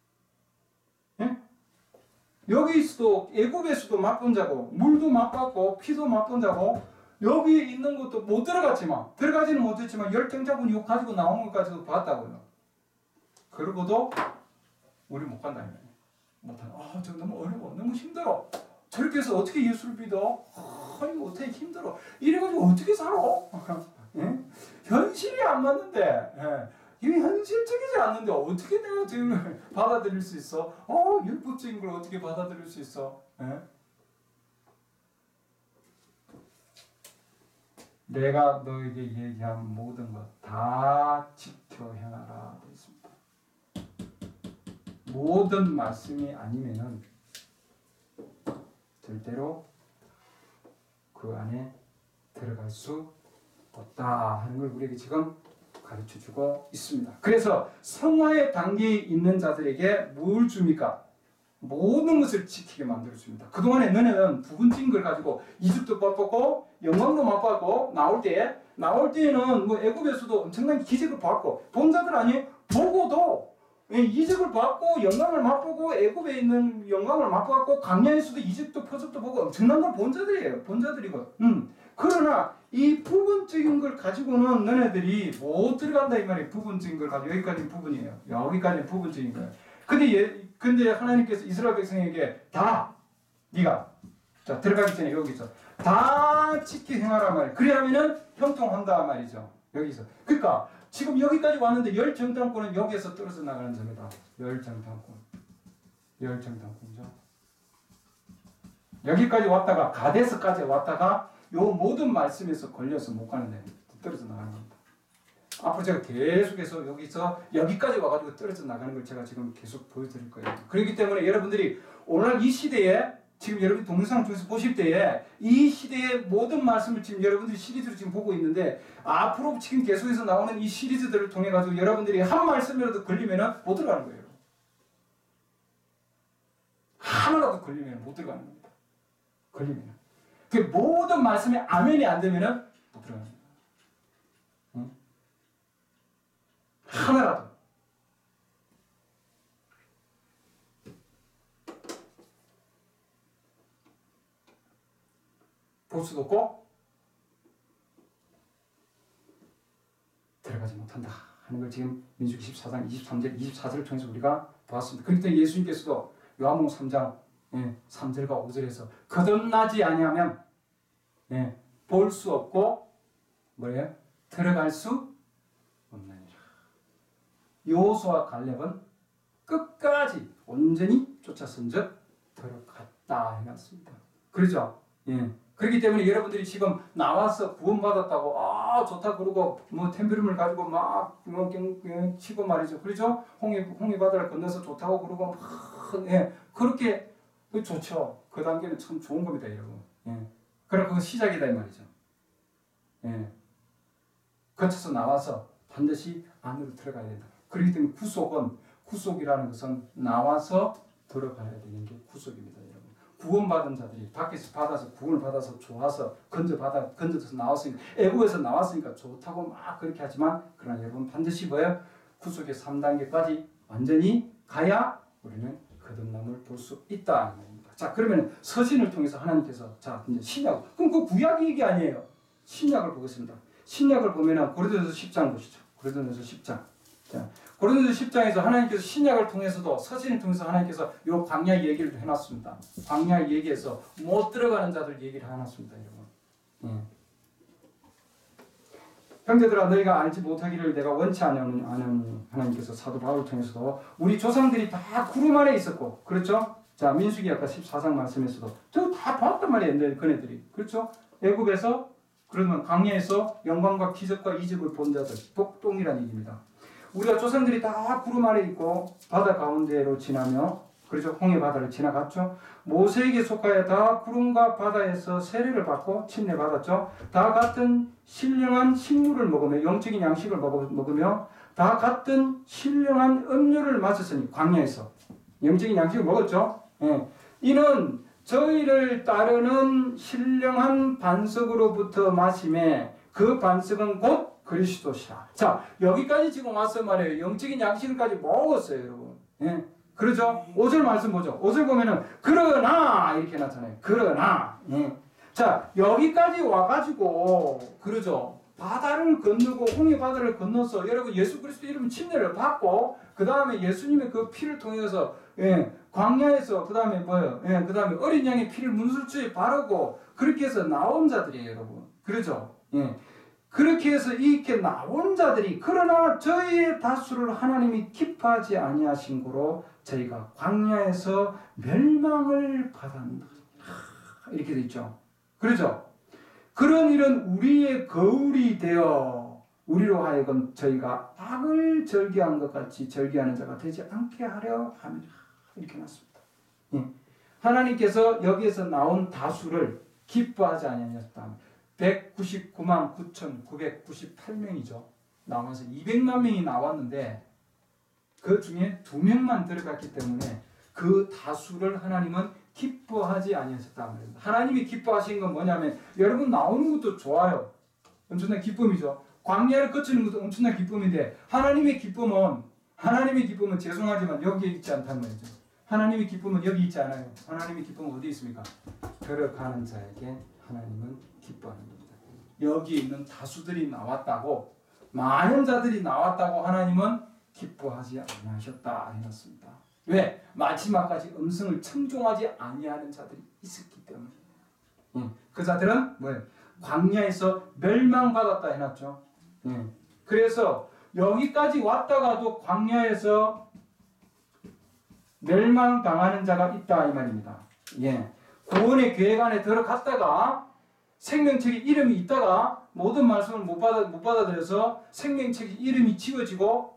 [SPEAKER 1] 여기서도 애굽에서도 맛본 자고 물도 맛봤고 피도 맛본 자고 여기에 있는 것도 못 들어갔지만 들어가지는 못했지만 열 정탐꾼이 이거 가지고 나온 것까지도 봤다고요. 그러고도 우리 못 간다. 못하는. 저 너무 어려워. 너무 힘들어. 저렇게 해서 어떻게 예수를 믿어? 이거 어떻게 힘들어. 이래가지고 어떻게 살아? 현실이 안 맞는데, 이게 현실적이지 않는데 어떻게 내가 지금 받아들일 수 있어? 율법적인 걸 어떻게 받아들일 수 있어? 내가 너에게 얘기한 모든 것 다 지켜 행하라 되어 있습니다. 모든 말씀이 아니면은 절대로 그 안에 들어갈 수 없다 하는 걸 우리에게 지금 가르쳐주고 있습니다. 그래서 성화의 단계에 있는 자들에게 뭘 줍니까? 모든 것을 지키게 만들어줍니다. 그동안에 너네는 부분적인 걸 가지고 이집도 맛보고 영광도 맛보고 나올 때에는 뭐 애굽에서도 엄청난 기적을 봤고 본 자들 아니에요? 보고도 이적을 봤고 영광을 맛보고 애굽에 있는 영광을 맛보고 광야에서도 이적도 표적도 보고 엄청난 걸 본 자들이에요. 본 자들이고. 그러나 이 부분적인 걸 가지고는 너네들이 못 들어간다 이 말이에요. 부분적인 걸 가지고 여기까지는 부분이에요. 여기까지는 부분적인 거예요. 근데 하나님께서 이스라엘 백성에게 다 네가 자 들어가기 전에 여기서 다 지키 행하라 말이에요. 그래야면은 형통한다 말이죠. 여기서. 그러니까 지금 여기까지 왔는데 열 정탐꾼은 여기에서 떨어져 나가는 겁니다. 열 정탐꾼이죠. 여기까지 왔다가 가데스까지 왔다가 요 모든 말씀에서 걸려서 못 가는데 떨어져 나가는 겁니다. 앞으로 제가 계속해서 여기까지 와가지고 떨어져 나가는 걸 제가 지금 계속 보여드릴 거예요. 그렇기 때문에 여러분들이 오늘 이 시대에 지금 여러분이 동영상 통해서 보실 때에 이 시대의 모든 말씀을 지금 여러분들이 시리즈로 지금 보고 있는데 앞으로 지금 계속해서 나오는 이 시리즈들을 통해 가지고 여러분들이 한 말씀이라도 걸리면은 못 들어가는 거예요. 하나라도 걸리면 못 들어가는 겁니다. 걸리면. 그 모든 말씀에 아멘이 안 되면은 못 들어가는 거예요. 응? 하나라도. 볼 수도 없고 들어가지 못한다 하는 걸 지금 민수기 14장 23절 24절을 통해서 우리가 보았습니다. 그렇기 때문에 예수님께서도 요한복음 3장 3절과 5절에서 거듭나지 아니하면 볼 수 없고 뭐예요? 들어갈 수 없느니라. 여호수아와 갈렙은 끝까지 온전히 쫓아선즉 들어갔다 해놨습니다. 그렇죠? 예. 그렇기 때문에 여러분들이 지금 나와서 구원받았다고 좋다 그러고 뭐 템비름을 가지고 막뭐 치고 말이죠. 그렇죠? 홍해 바다를 건너서 좋다고 그러고 막 예. 그렇게 좋죠. 그 단계는 참 좋은 겁니다, 여러분. 예. 그럼 그거 시작이다 이 말이죠. 예. 거쳐서 나와서 반드시 안으로 들어가야 된다. 그렇기 때문에 구속이라는 것은 나와서 들어가야 되는 게 구속입니다, 여러분. 구원받은 자들이 밖에서 받아서 구원을 받아서 좋아서 건져서 나왔으니까 애국에서 나왔으니까 좋다고 막 그렇게 하지만 그러나 여러분 반드시 뭐예요? 구속의 3단계까지 완전히 가야 우리는 거듭남을 볼 수 있다. 자, 그러면 서신을 통해서 하나님께서 자 이제 신약 그럼 그 구약 얘기 아니에요. 신약을 보겠습니다. 신약을 보면은 고린도전서 10장 보시죠. 고린도전서 10장. 자, 고린도전서 10장에서 하나님께서 신약을 통해서도 서신을 통해서 하나님께서 요 광야 얘기를 해놨습니다. 광야 얘기에서 못 들어가는 자들 얘기를 해놨습니다, 여러분. 예. 형제들아 너희가 알지 못하기를 내가 원치 않은 하나님께서 사도 바울을 통해서도 우리 조상들이 다 구름 아래 있었고 그렇죠? 자 민수기 아까 14장 말씀에서도 저 다 봤단 말이에요. 그네들이 그렇죠? 애굽에서 그러면 광야에서 영광과 기적과 이적을 본 자들 복동이라는 얘기입니다. 우리가 조상들이 다 구름 아래 있고 바다 가운데로 지나며 그렇죠? 홍해 바다를 지나갔죠. 모세에게 속하여 다 구름과 바다에서 세례를 받고 침례 받았죠. 다 같은 신령한 식물을 먹으며 영적인 양식을 먹으며 다 같은 신령한 음료를 마셨으니 광야에서 영적인 양식을 먹었죠. 예. 이는 저희를 따르는 신령한 반석으로부터 마심에 그 반석은 곧 그리스도시라. 자 여기까지 지금 와서 말이에요. 영적인 양식을까지 먹었어요, 여러분. 예. 그렇죠? 5절 말씀 보죠. 5절 보면은 그러나 이렇게 나타나요. 그러나 예. 자 여기까지 와가지고 그러죠. 바다를 건너고 홍해 바다를 건너서 여러분 예수 그리스도 이름 침례를 받고 그 다음에 예수님의 그 피를 통해서 예, 광야에서 그 다음에 뭐예요? 예, 그 다음에 어린 양의 피를 문술주에 바르고 그렇게 해서 나온 자들이에요, 여러분. 그렇죠? 예. 그렇게 해서 이렇게 나온 자들이 그러나 저희의 다수를 하나님이 기뻐하지 아니하신 고로 저희가 광야에서 멸망을 받았다. 이렇게 돼 있죠. 그렇죠? 그런 일은 우리의 거울이 되어 우리로 하여금 저희가 악을 절개한 것 같이 절개하는 자가 되지 않게 하려 함이라. 이렇게 놨습니다. 예. 하나님께서 여기에서 나온 다수를 기뻐하지 아니하셨다. 199만 9,998명이죠. 나와서 200만 명이 나왔는데 그 중에 2명만 들어갔기 때문에 그 다수를 하나님은 기뻐하지 아니하셨다. 하나님이 기뻐하신 건 뭐냐면 여러분 나오는 것도 좋아요. 엄청난 기쁨이죠. 광야를 거치는 것도 엄청난 기쁨인데 하나님의 기쁨은 죄송하지만 여기에 있지 않단 말이죠. 하나님의 기쁨은 여기 있지 않아요. 하나님의 기쁨은 어디 있습니까? 들어가는 자에게 하나님은 기뻐하는 겁니다. 여기 있는 다수들이 나왔다고 많은 자들이 나왔다고 하나님은 기뻐하지 아니하셨다 해놨습니다. 왜? 마지막까지 음성을 청종하지 아니하는 자들이 있었기 때문에. 그 자들은 뭐예요? 광야에서 멸망받았다 해놨죠. 그래서 여기까지 왔다가도 광야에서 멸망당하는 자가 있다 이 말입니다. 구원의 계획 안에 들어갔다가 생명책에 이름이 있다가 모든 말씀을 못 받아들여서 생명책에 이름이 지워지고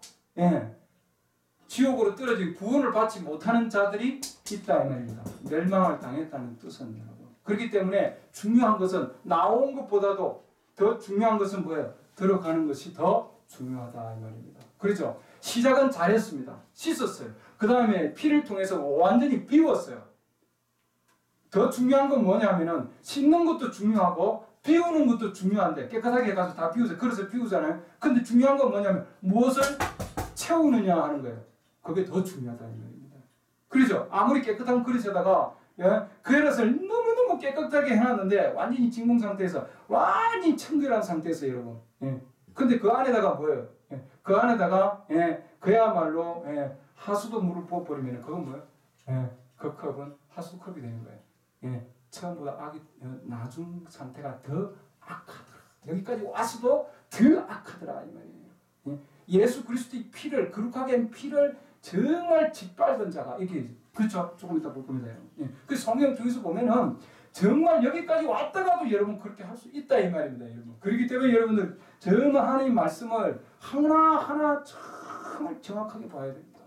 [SPEAKER 1] 지옥으로 떨어지고 구원을 받지 못하는 자들이 있다 이 말입니다. 멸망을 당했다는 뜻은 여러분. 그렇기 때문에 중요한 것은 나온 것보다도 더 중요한 것은 뭐예요? 들어가는 것이 더 중요하다 이 말입니다. 그렇죠? 시작은 잘했습니다. 씻었어요. 그 다음에 피를 통해서 완전히 비웠어요. 더 중요한 건 뭐냐면은 씻는 것도 중요하고 비우는 것도 중요한데 깨끗하게 가서 다 비우세요. 그래서 비우잖아요. 근데 중요한 건 뭐냐면 무엇을 채우느냐 하는 거예요. 그게 더 중요하다 이 말입니다. 그렇죠? 아무리 깨끗한 그릇에다가 그릇을 너무너무 깨끗하게 해놨는데 완전히 진공 상태에서 완전히 청결한 상태에서 여러분. 근데 그 안에다가 뭐예요? 그 안에다가 그야말로 하수도 물을 부어버리면 그건 뭐예요? 그 컵은 하수컵이 되는 거예요. 처음보다 나중 상태가 더 악하더라. 여기까지 와서도 더 악하더라 이 말이에요. 예수 그리스도의 피를 거룩하게 한 피를 정말 짓밟은 자가 이렇게 그렇죠. 조금 이따 볼 겁니다. 그 성경 중에서 보면은 정말 여기까지 왔다가도 여러분 그렇게 할 수 있다 이 말입니다. 여러분. 그렇기 때문에 여러분들 정말 하나님 말씀을 하나하나 정말 정확하게 봐야 됩니다.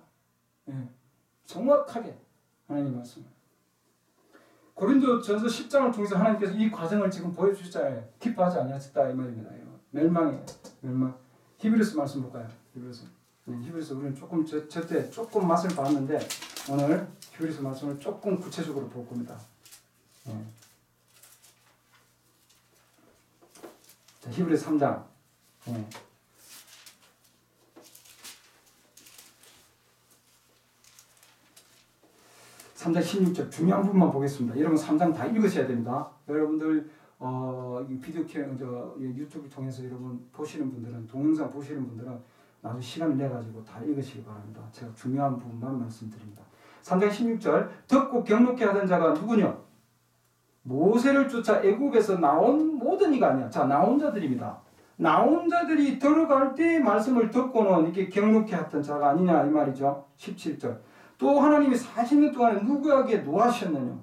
[SPEAKER 1] 정확하게 하나님 말씀을. 고린도전서 10장을 통해서 하나님께서 이 과정을 지금 보여주셨잖아요. 기뻐하지 않으셨다 이 말입니다. 멸망이에요. 멸망. 히브리서 말씀 볼까요? 히브리서 우리는 조금 저때 조금 맛을 봤는데 오늘 히브리서 말씀을 조금 구체적으로 볼 겁니다. 자, 히브리서 3장. 3장 16절 중요한 부분만 보겠습니다. 여러분 3장 다 읽으셔야 됩니다. 여러분들 비디오 유튜브 통해서 여러분 보시는 분들은 동영상 보시는 분들은 나중에 시간을 내가지고 다 읽으시기 바랍니다. 제가 중요한 부분만 말씀드립니다. 3장 16절 듣고 경록케 하던 자가 누구냐? 모세를 쫓아 애굽에서 나온 모든 이가 아니야. 자, 나온 자들입니다. 나온 자들이 들어갈 때 말씀을 듣고는 이렇게 경록케 했던 자가 아니냐 이 말이죠. 17절 또 하나님이 40년 동안 누구에게 노하셨느냐?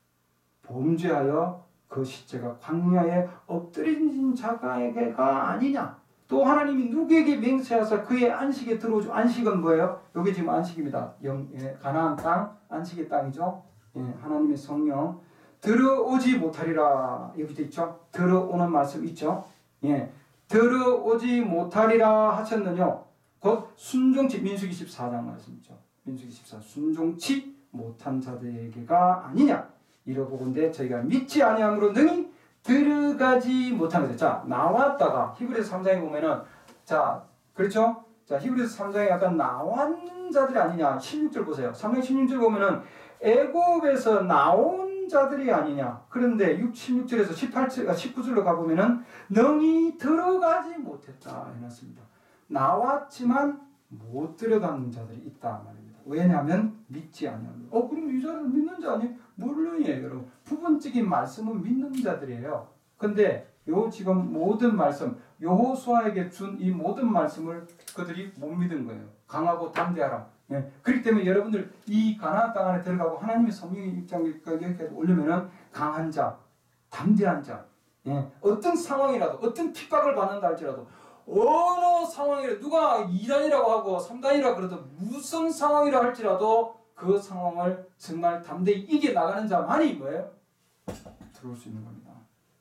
[SPEAKER 1] 범죄하여 그 시체가 광야에 엎드린 자가에게가 아니냐? 또 하나님이 누구에게 맹세하사 그의 안식에 들어오죠. 안식은 뭐예요? 여기 지금 안식입니다. 가나안 땅, 안식의 땅이죠. 하나님의 성령 들어오지 못하리라 여기 돼 있죠. 들어오는 말씀 있죠. 들어오지 못하리라 하셨느냐? 곧 순종치 민수기 14장 말씀이죠. 민수기 14 순종치 못한 자들에게가 아니냐 이러보건대 저희가 믿지 아니함으로 능히 들어가지 못한 거죠. 자, 나왔다가 히브리서 3장에 보면은 자, 그렇죠? 자, 히브리서 3장에 약간 나온 자들이 아니냐. 16절 보세요. 3장 16절 보면은 애굽에서 나온 자들이 아니냐. 그런데 16절에서 19절로 가보면은 능히 들어가지 못했다 해놨습니다. 나왔지만 못 들어가는 자들이 있다 말입니다. 왜냐하면 믿지 않으면. 그럼 이 자를 믿는 자 아니? 물론이에요, 여러분. 부분적인 말씀은 믿는 자들이에요. 근데 요 지금 모든 말씀, 여호수아에게 준 이 모든 말씀을 그들이 못 믿은 거예요. 강하고 담대하라. 그렇기 때문에 여러분들 이 가나안 땅 안에 들어가고 하나님의 성령의 입장까지 오려면은 강한 자, 담대한 자, 어떤 상황이라도, 어떤 핍박을 받는다 할지라도 어느 상황이라 누가 2단이라고 하고 3단이라고 그래도 무슨 상황이라 할지라도 그 상황을 정말 담대히 이겨나가는 자만이 뭐예요? 들어올 수 있는 겁니다.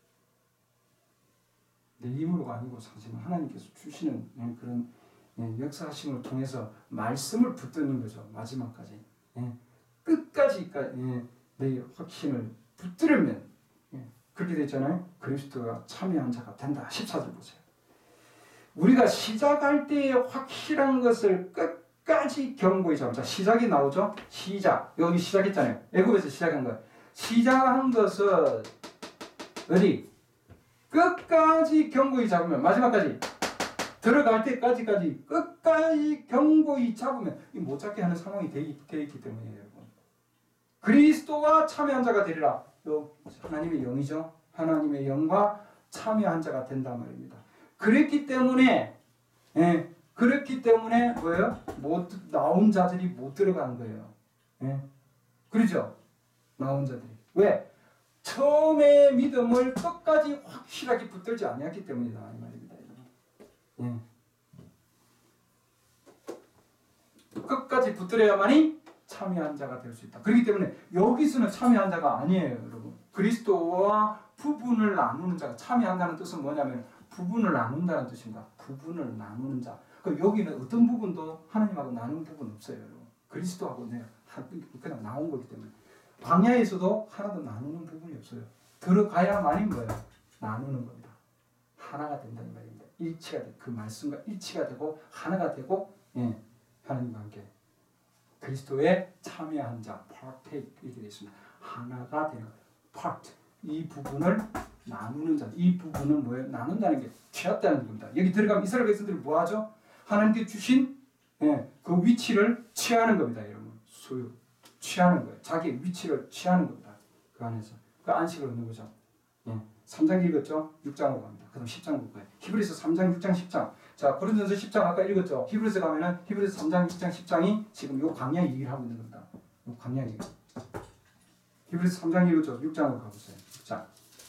[SPEAKER 1] 내 힘으로가 아니고 사실은 하나님께서 주시는 그런 역사하심을 통해서 말씀을 붙드는 거죠. 마지막까지. 끝까지 내 확신을 붙들면 그렇게 됐잖아요. 그리스도가 참여한 자가 된다. 14절 보세요. 우리가 시작할 때의 확실한 것을 끝까지 견고히 잡자. 시작이 나오죠? 시작. 여기 시작했잖아요. 애굽에서 시작한 거예요. 시작한 것을 어디? 끝까지 견고히 잡으면 마지막까지 들어갈 때까지까지 끝까지 견고히 잡으면 못 잡게 하는 상황이 되어 있기 때문이에요. 여러분. 그리스도와 참여한 자가 되리라. 하나님의 영이죠. 하나님의 영과 참여한 자가 된단 말입니다. 그렇기 때문에 뭐예요? 나온 자들이 못 들어가는 거예요. 그렇죠? 나온 자들이. 왜? 처음에 믿음을 끝까지 확실하게 붙들지 아니했기 때문이다 이 말입니다. 끝까지 붙들어야만이 참여한 자가 될 수 있다. 그렇기 때문에 여기서는 참여한 자가 아니에요, 여러분. 그리스도와 부분을 나누는 자가 참여한다는 뜻은 뭐냐면 부분을 나눈다는 뜻입니다. 부분을 나누는 자. 그럼 여기는 어떤 부분도 하나님하고 나눈 부분 없어요, 여러분. 그리스도하고 내가 그냥 나온 거기 때문에. 광야에서도 하나도 나누는 부분이 없어요. 들어가야만이 뭐예요? 나누는 겁니다. 하나가 된다는 말입니다. 일치가 돼. 그 말씀과 일치가 되고 하나가 되고 하나님과 함께 그리스도에 참여한 자, partake 이렇게 되어 있습니다. 하나가 되는 거예요. part. 이 부분을 나누는 자. 이 부분은 뭐예요? 나눈다는 게 취했다는 겁니다. 여기 들어가면 이스라엘 백성들이 뭐 하죠? 하나님께 주신 그 위치를 취하는 겁니다, 여러분. 소유. 취하는 거예요. 자기의 위치를 취하는 겁니다. 그 안에서. 그 안식을 얻는 거죠. 3장 읽었죠? 6장으로 갑니다. 그 다음 10장 볼 거예요. 히브리서 3장, 6장, 10장. 자, 고린도전서 10장 아까 읽었죠? 히브리서 가면은 히브리서 3장, 6장, 10장이 지금 요 강약 얘기를 하고 있는 겁니다. 요 강약 얘기. 히브리서 3장 읽었죠? 6장으로 가보세요. 6장.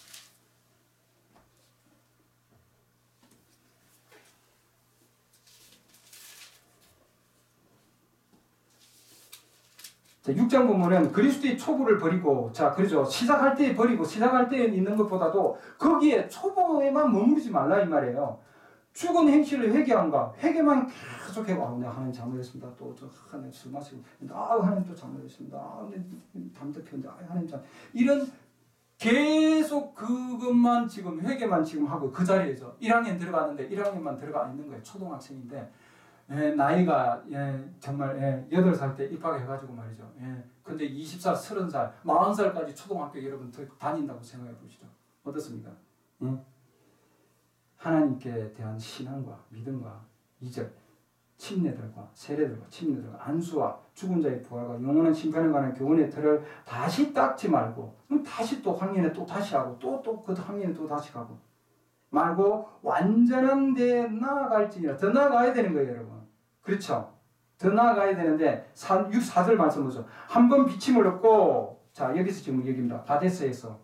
[SPEAKER 1] 자, 6장 보면은 그리스도의 초보를 버리고, 자, 그러죠. 시작할 때 버리고, 시작할 때 있는 것보다도 거기에 초보에만 머무르지 말라 이 말이에요. 죽은 행실을 회개한가? 회개만 계속 해고, 내가 하나님 잘못했습니다. 또 저 하나님 술 마시고, 하나님 또 잘못했습니다. 담배 피웠는데, 하나님 잘 이런 계속 그것만 지금 회개만 지금 하고 그 자리에서 1학년 들어갔는데 1학년만 들어가 있는 거예요. 초등학생인데. 나이가 정말 8살 때 입학해가지고 말이죠. 근데 20살, 30살, 40살까지 초등학교 여러분 다닌다고 생각해 보시죠. 어떻습니까? 하나님께 대한 신앙과 믿음과 이적, 침례들과 세례들과 침례들과 안수와 죽은 자의 부활과 영원한 심판에 관한 교훈의 틀을 다시 닦지 말고 다시 또 학년에 또 다시 하고 또 그 학년에 또 다시 가고 말고 완전한 데 나아갈지니라. 더 나아가야 되는 거예요, 여러분. 그렇죠? 더 나아가야 되는데 4절 말씀 보죠. 한 번 비침을 얻고, 자, 여기서 지금 얘기입니다. 가데스에서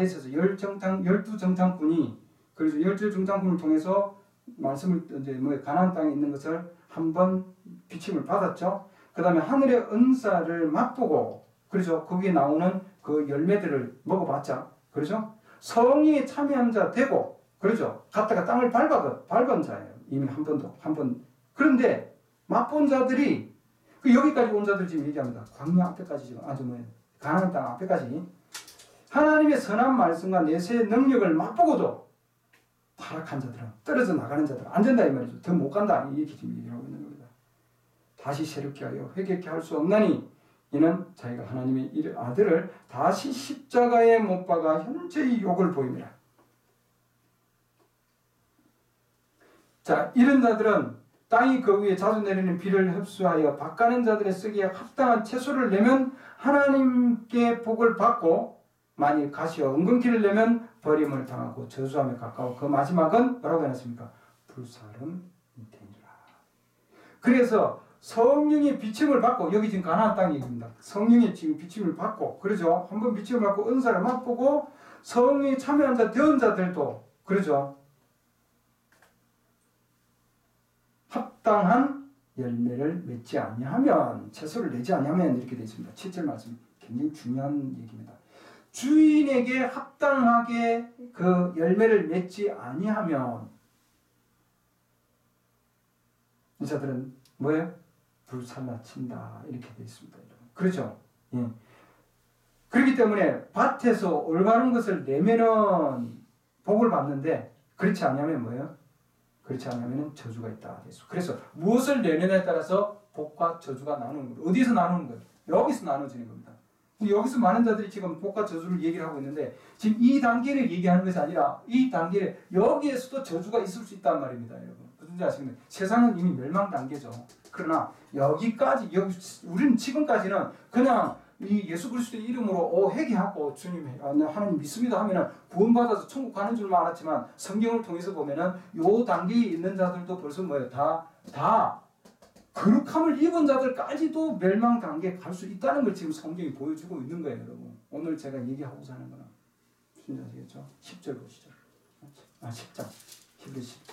[SPEAKER 1] 12정탐꾼이 그래서 12정탐꾼을 통해서 말씀을 이제 가나안 땅에 있는 것을 한 번 비침을 받았죠. 그 다음에 하늘의 은사를 맛보고, 그렇죠? 거기에 나오는 그 열매들을 먹어봤자, 그렇죠? 성령에 참여한 자 되고, 그렇죠? 갔다가 땅을 밟은 자예요. 이미 한 번. 그런데 맛본 자들이 여기까지 온 자들 지금 얘기합니다. 광야 앞에까지 지금 가나안 땅 앞에까지 하나님의 선한 말씀과 내세의 능력을 맛보고도 타락한 자들은 떨어져 나가는 자들은 안 된다 이 말이죠. 더 못 간다 이렇게 지금 얘기하고 있는 겁니다. 다시 새롭게 하여 회개케 할 수 없나니 이는 자기가 하나님의 아들을 다시 십자가에 못 박아 현재의 욕을 보입니다. 자, 이런 자들은 땅이 그 위에 자주 내리는 비를 흡수하여 밭가는 자들의 쓰기에 합당한 채소를 내면 하나님께 복을 받고, 만일 가시어 은근키를 내면 버림을 당하고 저주함에 가까워 그 마지막은 뭐라고 해놨습니까? 불사름이 되니라. 그래서 성령의 비침을 받고, 여기 지금 가나안 땅 얘기입니다. 성령의 지금 비침을 받고, 그러죠? 한번 비침을 받고 은사를 맛보고 성령에 참여한 자 되은 자들도, 그러죠? 합당한 열매를 맺지 아니하면, 채소를 내지 아니하면 이렇게 되어 있습니다. 7절 말씀 굉장히 중요한 얘기입니다. 주인에게 합당하게 그 열매를 맺지 아니하면 이 자들은 뭐예요? 불살라친다 이렇게 되어 있습니다. 그렇죠? 예. 그렇기 때문에 밭에서 올바른 것을 내면은 복을 받는데 그렇지 않으면 뭐예요? 그렇지 않으면 저주가 있다. 그래서 무엇을 내느냐에 따라서 복과 저주가 나누는 거예요. 어디서 나누는 거예요? 여기서 나눠지는 겁니다. 근데 여기서 많은 자들이 지금 복과 저주를 얘기를 하고 있는데 지금 이 단계를 얘기하는 것이 아니라 이 단계에 여기에서도 저주가 있을 수 있단 말입니다. 여러분. 무슨지 아시겠나요? 세상은 이미 멸망 단계죠. 그러나 우리는 지금까지는 그냥 이 예수 그리스도의 이름으로 회개하고 주님 하나님 믿습니다 하면은 구원받아서 천국 가는 줄만 알았지만 성경을 통해서 보면은 요 단계에 있는 자들도 벌써 뭐예요? 다 거룩함을 입은 자들까지도 멸망 단계에 갈 수 있다는 걸 지금 성경이 보여주고 있는 거예요, 여러분. 오늘 제가 얘기하고자 하는 거는 무슨 아시겠죠? 10절 보시죠. 10장. 히브리 10장.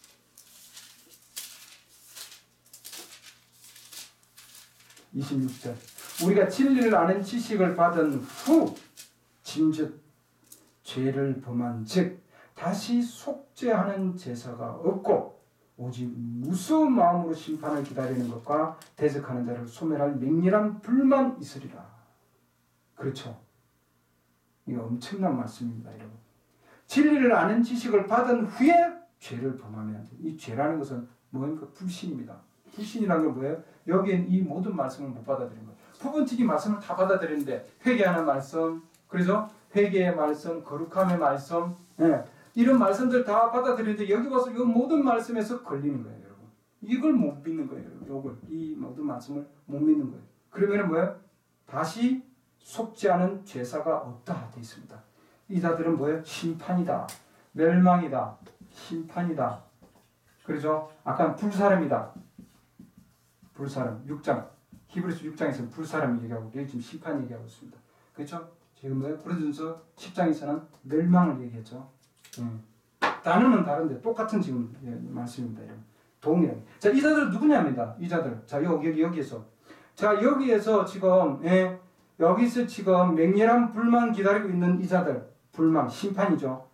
[SPEAKER 1] 26절. 우리가 진리를 아는 지식을 받은 후 진즉 죄를 범한 즉 다시 속죄하는 제사가 없고 오직 무서운 마음으로 심판을 기다리는 것과 대적하는 자를 소멸할 맹렬한 불만 있으리라. 그렇죠. 이거 엄청난 말씀입니다, 여러분. 진리를 아는 지식을 받은 후에 죄를 범하면 안 돼요. 이 죄라는 것은 뭐입니까? 불신입니다. 불신이라는 건 뭐예요? 여기엔 이 모든 말씀을 못 받아들인 거예요. 부분적인 말씀을 다 받아들이는데 회개하는 말씀, 그래서 회개의 말씀, 거룩함의 말씀, 이런 말씀들 다 받아들이는데 여기 와서 이 모든 말씀에서 걸리는 거예요, 여러분. 이걸 못 믿는 거예요, 여러분. 이 모든 말씀을 못 믿는 거예요. 그러면 뭐예요? 다시 속죄하는 제사가 없다 돼 있습니다. 이 자들은 뭐예요? 심판이다, 멸망이다, 심판이다. 그렇죠? 아까 불사름이다. 불사름 6장 히브리서 6장에서는 불사름 얘기하고 여기 지금 심판 얘기하고 있습니다. 그렇죠? 지금 뭐예요? 고린도전서 10장에서는 멸망을 얘기했죠. 단어는 다른데 똑같은 지금 말씀입니다. 동일하게. 자, 이 자들은 누구냐입니다. 이 자들. 자, 여기에서. 자, 여기에서 지금 여기서 지금 맹렬한 불만 기다리고 있는 이 자들. 불만, 심판이죠.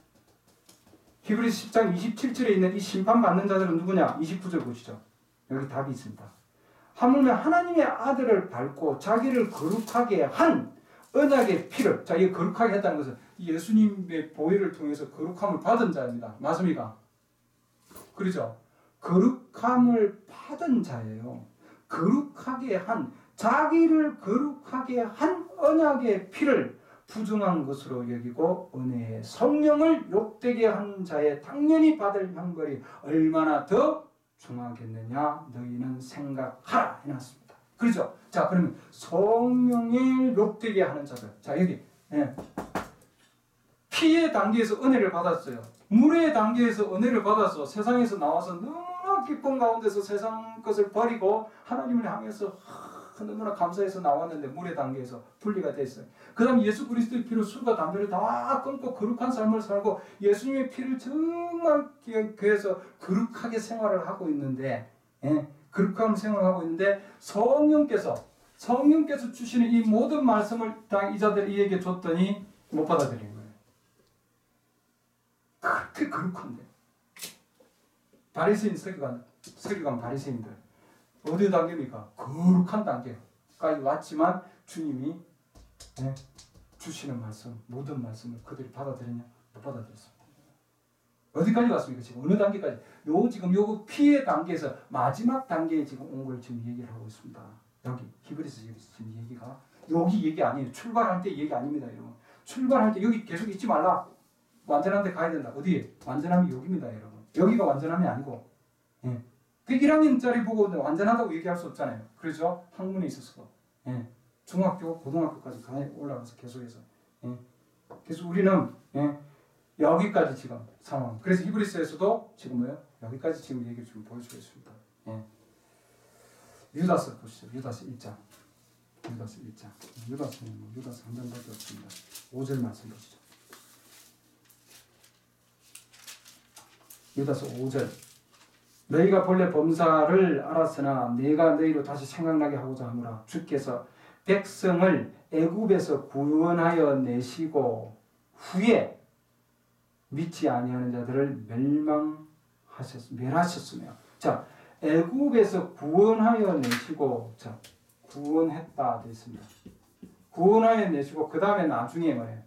[SPEAKER 1] 히브리서 10장 27절에 있는 이 심판받는 자들은 누구냐? 29절 보시죠. 여기 답이 있습니다. 하물며 하나님의 아들을 밟고 자기를 거룩하게 한 언약의 피를, 자, 이 거룩하게 했다는 것은 예수님의 보혈을 통해서 거룩함을 받은 자입니다. 맞습니까? 그렇죠? 거룩함을 받은 자예요. 거룩하게 한, 자기를 거룩하게 한 언약의 피를 부정한 것으로 여기고 은혜의 성령을 욕되게 한 자의 당연히 받을 형벌이 얼마나 더 중하겠느냐 너희는 생각하라 해놨습니다. 그렇죠? 자, 그러면 성령을 욕되게 하는 자들. 자, 여기 피의 단계에서 은혜를 받았어요. 물의 단계에서 은혜를 받아서 세상에서 나와서 너무나 기쁨 가운데서 세상 것을 버리고 하나님을 향해서 너무나 감사해서 나왔는데 물의 단계에서 분리가 됐어요. 그 다음 예수 그리스도의 피로 술과 담배를 다 끊고 거룩한 삶을 살고 예수님의 피를 정말 교회에서 거룩하게 생활을 하고 있는데, 거룩한 생활을 하고 있는데 성령께서 주시는 이 모든 말씀을 다 이 자들에게 줬더니 못 받아들이는 거예요. 그렇게 거룩한데. 바리새인 서기관 바리새인들 어디 단계입니까? 거룩한 단계까지 왔지만 주님이 주시는 말씀, 모든 말씀을 그들이 받아들였냐? 못 받아들였습니다. 어디까지 왔습니까? 지금 어느 단계까지? 지금 요 피의 단계에서 마지막 단계에 지금 온 걸 지금 얘기를 하고 있습니다. 여기 히브리서 지금 얘기가 여기 얘기 아니에요. 출발할 때 얘기 아닙니다, 여러분. 출발할 때 여기 계속 있지 말라. 완전한 데 가야 된다. 어디? 완전함이 여기입니다, 여러분. 여기가 완전함이 아니고. 그 1학년짜리 보고 완전하다고 얘기할 수 없잖아요. 그렇죠? 학문에 있어서도. 중학교, 고등학교까지 올라가서 계속해서. 그래서 우리는 여기까지 지금 상황. 그래서 히브리서에서도 지금 뭐예요? 여기까지 지금 얘기를 좀 보여주고 있습니다. 유다서 보시죠. 유다서 1장. 유다서는 유다서 한 장밖에 없습니다. 5절 말씀 보시죠. 유다서 5절. 너희가 본래 범사를 알았으나 내가 너희로 다시 생각나게 하고자 하노라. 주께서 백성을 애굽에서 구원하여 내시고 후에 믿지 아니하는 자들을 멸하셨으며. 자, 애굽에서 구원하여 내시고, 자, 구원했다 됐습니다. 구원하여 내시고 그 다음에 나중에 뭐예요?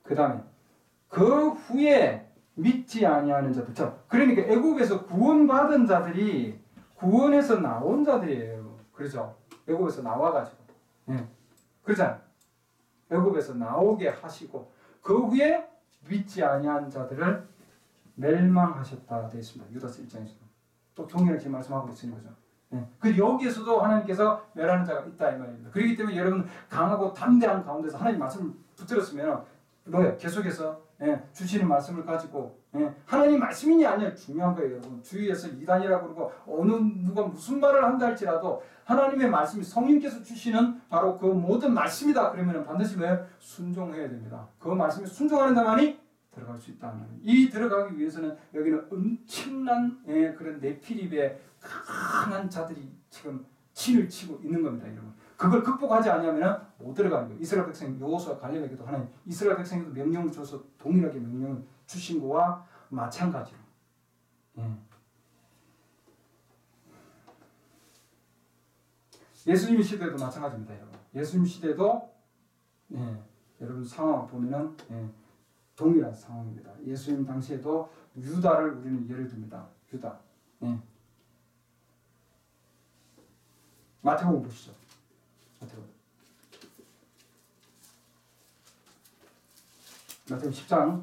[SPEAKER 1] 그 후에 믿지 아니하는 자들. 자, 그러니까 애굽에서 구원받은 자들이 구원에서 나온 자들이에요. 그렇죠? 애굽에서 나와가지고. 그렇잖아요. 애굽에서 나오게 하시고 그 후에 믿지 아니한 자들을 멸망하셨다 되어 있습니다. 유다서 1장에서도. 또 동일하게 말씀하고 있는 거죠. 그 여기에서도 하나님께서 멸하는 자가 있다 이 말입니다. 그렇기 때문에 여러분 강하고 담대한 가운데서 하나님 말씀을 붙들었으면 뭐예요? 계속해서 주시는 말씀을 가지고 하나님 말씀이냐 아니냐 중요한 거예요. 여러분 주위에서 이단이라고 그러고 누가 무슨 말을 한다 할지라도 하나님의 말씀이 성령께서 주시는 바로 그 모든 말씀이다 그러면 반드시 왜 순종해야 됩니다. 그 말씀에 순종하는 자만이 들어갈 수 있다는 말이에요. 이 들어가기 위해서는 여기는 엄청난 그런 네피립의 강한 자들이 지금 진을 치고 있는 겁니다. 여러분 그걸 극복하지 않으면 못 들어가는 거예요. 이스라엘 백성 여호수아 갈렙에게도 하나님 이스라엘 백성에게도 명령을 줘서 동일하게 명령을 주신 거와 마찬가지로. 예수님 시대도 마찬가지입니다, 여러분. 예수님 시대도 여러분 상황 보면은 동일한 상황입니다. 예수님 당시에도 유다를 우리는 예를 듭니다. 유다. 마태복음 보시죠. 마태복음 10장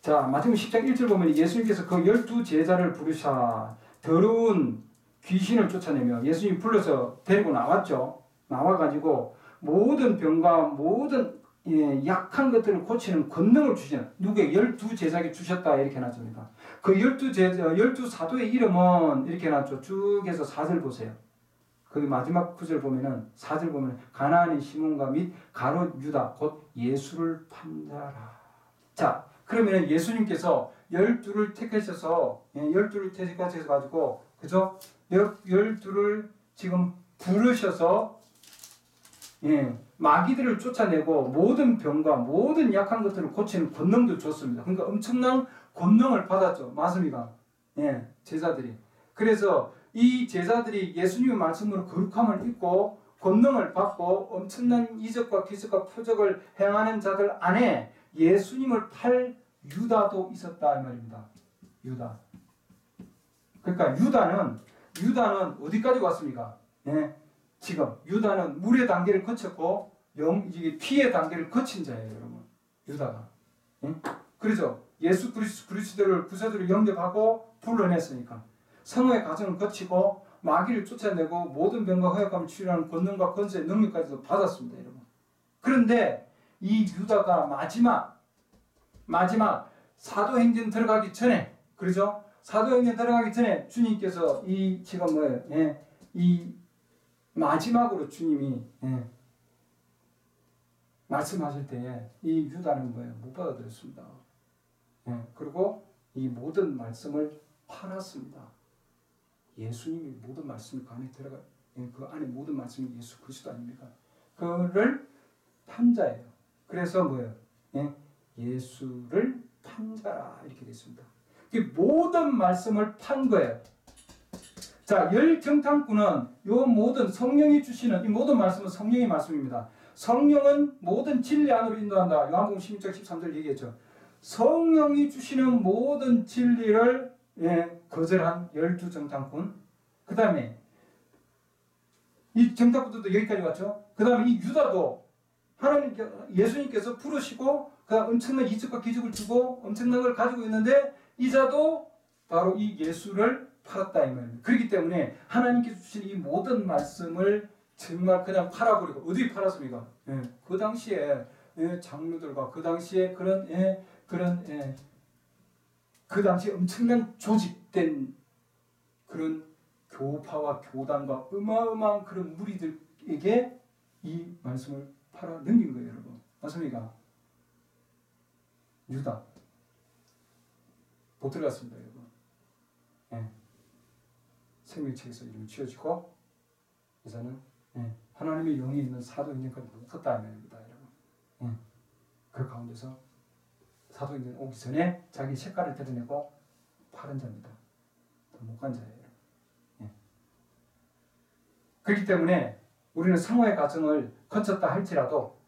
[SPEAKER 1] 자, 마태복음 10장 1절 보면 예수님께서 그 12제자를 부르사 더러운 귀신을 쫓아내며 예수님 불러서 데리고 나왔죠. 나와가지고 모든 병과 모든 약한 것들을 고치는 권능을 주시는 누구에게 12제자에게 주셨다 이렇게 놨습니다. 그 12 사도의 이름은 이렇게 놨죠. 쭉 해서 4절 보세요. 거기 마지막 9절 보면은 4절 보면 가나안인 시몬과 및 가롯 유다 곧 예수를 판자라. 자, 그러면 예수님께서 12를 택하셔서 12를 택하셔서 가지고 그죠? 12를 지금 부르셔서 마귀들을 쫓아내고 모든 병과 모든 약한 것들을 고치는 권능도 줬습니다. 그러니까 엄청난 권능을 받았죠. 맞습니까? 제자들이. 그래서 이 제자들이 예수님의 말씀으로 거룩함을 입고 권능을 받고 엄청난 이적과 기적과 표적을 행하는 자들 안에 예수님을 팔 유다도 있었다 이 말입니다. 유다. 그러니까 유다는 어디까지 왔습니까? 지금 유다는 물의 단계를 거쳤고 피의 단계를 거친 자예요, 여러분. 유다가. 그렇죠? 예수 그리스도를 구세주를 영접하고 불러냈으니까 성화의 과정을 거치고 마귀를 쫓아내고 모든 병과 허약감을 치유하는 권능과 권세의 능력까지도 받았습니다, 여러분. 그런데 이 유다가 마지막 사도행전 들어가기 전에, 그렇죠? 사도행전 들어가기 전에 주님께서 이 지금 뭐예요? 이 마지막으로 주님이 말씀하실 때에 이 유다는 뭐예요? 못 받아들였습니다. 그리고 이 모든 말씀을 팔았습니다. 예수님이 모든 말씀이 그 안에 들어가, 그 안에 모든 말씀이 예수 그리스도 아닙니까? 그를 판 자예요. 그래서 뭐예요? 예수를 판 자라 이렇게 됐습니다. 모든 말씀을 판 거예요. 자, 열정탐꾼은 이 모든 성령이 주시는 이 모든 말씀은 성령의 말씀입니다. 성령은 모든 진리 안으로 인도한다. 요한복음 16장 13절 얘기했죠. 성령이 주시는 모든 진리를 거절한 12정탐꾼. 그 다음에 이 정탐꾼들도 여기까지 왔죠. 그 다음에 이 유다도 예수님께서 부르시고 그 엄청난 이적과 기적을 주고 엄청난 걸 가지고 있는데 이 자도 바로 이 예수를 팔았다 이 말입니다. 그렇기 때문에 하나님께서 주신 이 모든 말씀을 정말 그냥 팔아버리고 어디 팔았습니까? 그 당시에 장로들과 그 당시에 그 당시에 엄청난 조직된 그런 교파와 교단과 어마어마한 그런 무리들에게 이 말씀을 팔아 넘긴 거예요, 여러분. 맞습니까? 유다 못 들어갔습니다, 여러분. 생명책에서 이름이 지어지고 이제는 하나님의 영이 있는 사도행전까지 못 갔다 말입니다, 여러분. 그 가운데서 사도행전 오기 전에 자기 색깔을 드러내고 파른 자입니다. 못 간 자예요. 그렇기 때문에 우리는 성화의 과정을 거쳤다 할지라도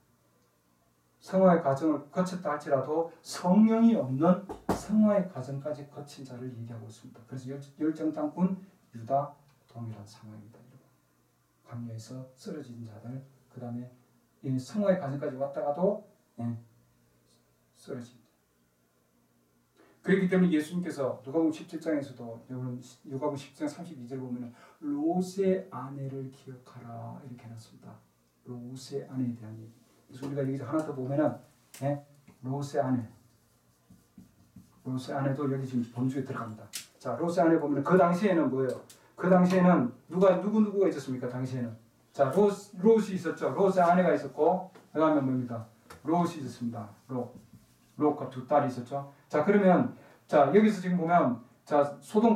[SPEAKER 1] 성령이 없는 성화의 과정까지 거친 자를 얘기하고 있습니다. 그래서 열정탐꾼 유다 동일한 상황입니다. 광야에서 쓰러진 자들, 그 다음에 성화의 과정까지 왔다가도 쓰러집니다. 그렇기 때문에 예수님께서 누가복음 17장에서도 누가복음 10장 32절 보면 롯의 아내를 기억하라 이렇게 해놨습니다. 롯의 아내에 대한 얘기. 그래서 우리가 여기서 하나 더 보면은 롯의 아내도 여기 지금 범주에 들어갑니다. 자, 롯의 아내 보면 그 당시에는 뭐예요? 그 당시에는 누구가 있었습니까? 당시에는 자, 롯이 있었죠. 롯의 아내가 있었고 그 다음에 뭡니까? 롯이 있었습니다. 롯과 두 딸이 있었죠. 자, 그러면 자 여기서 지금 보면 자 소돔이고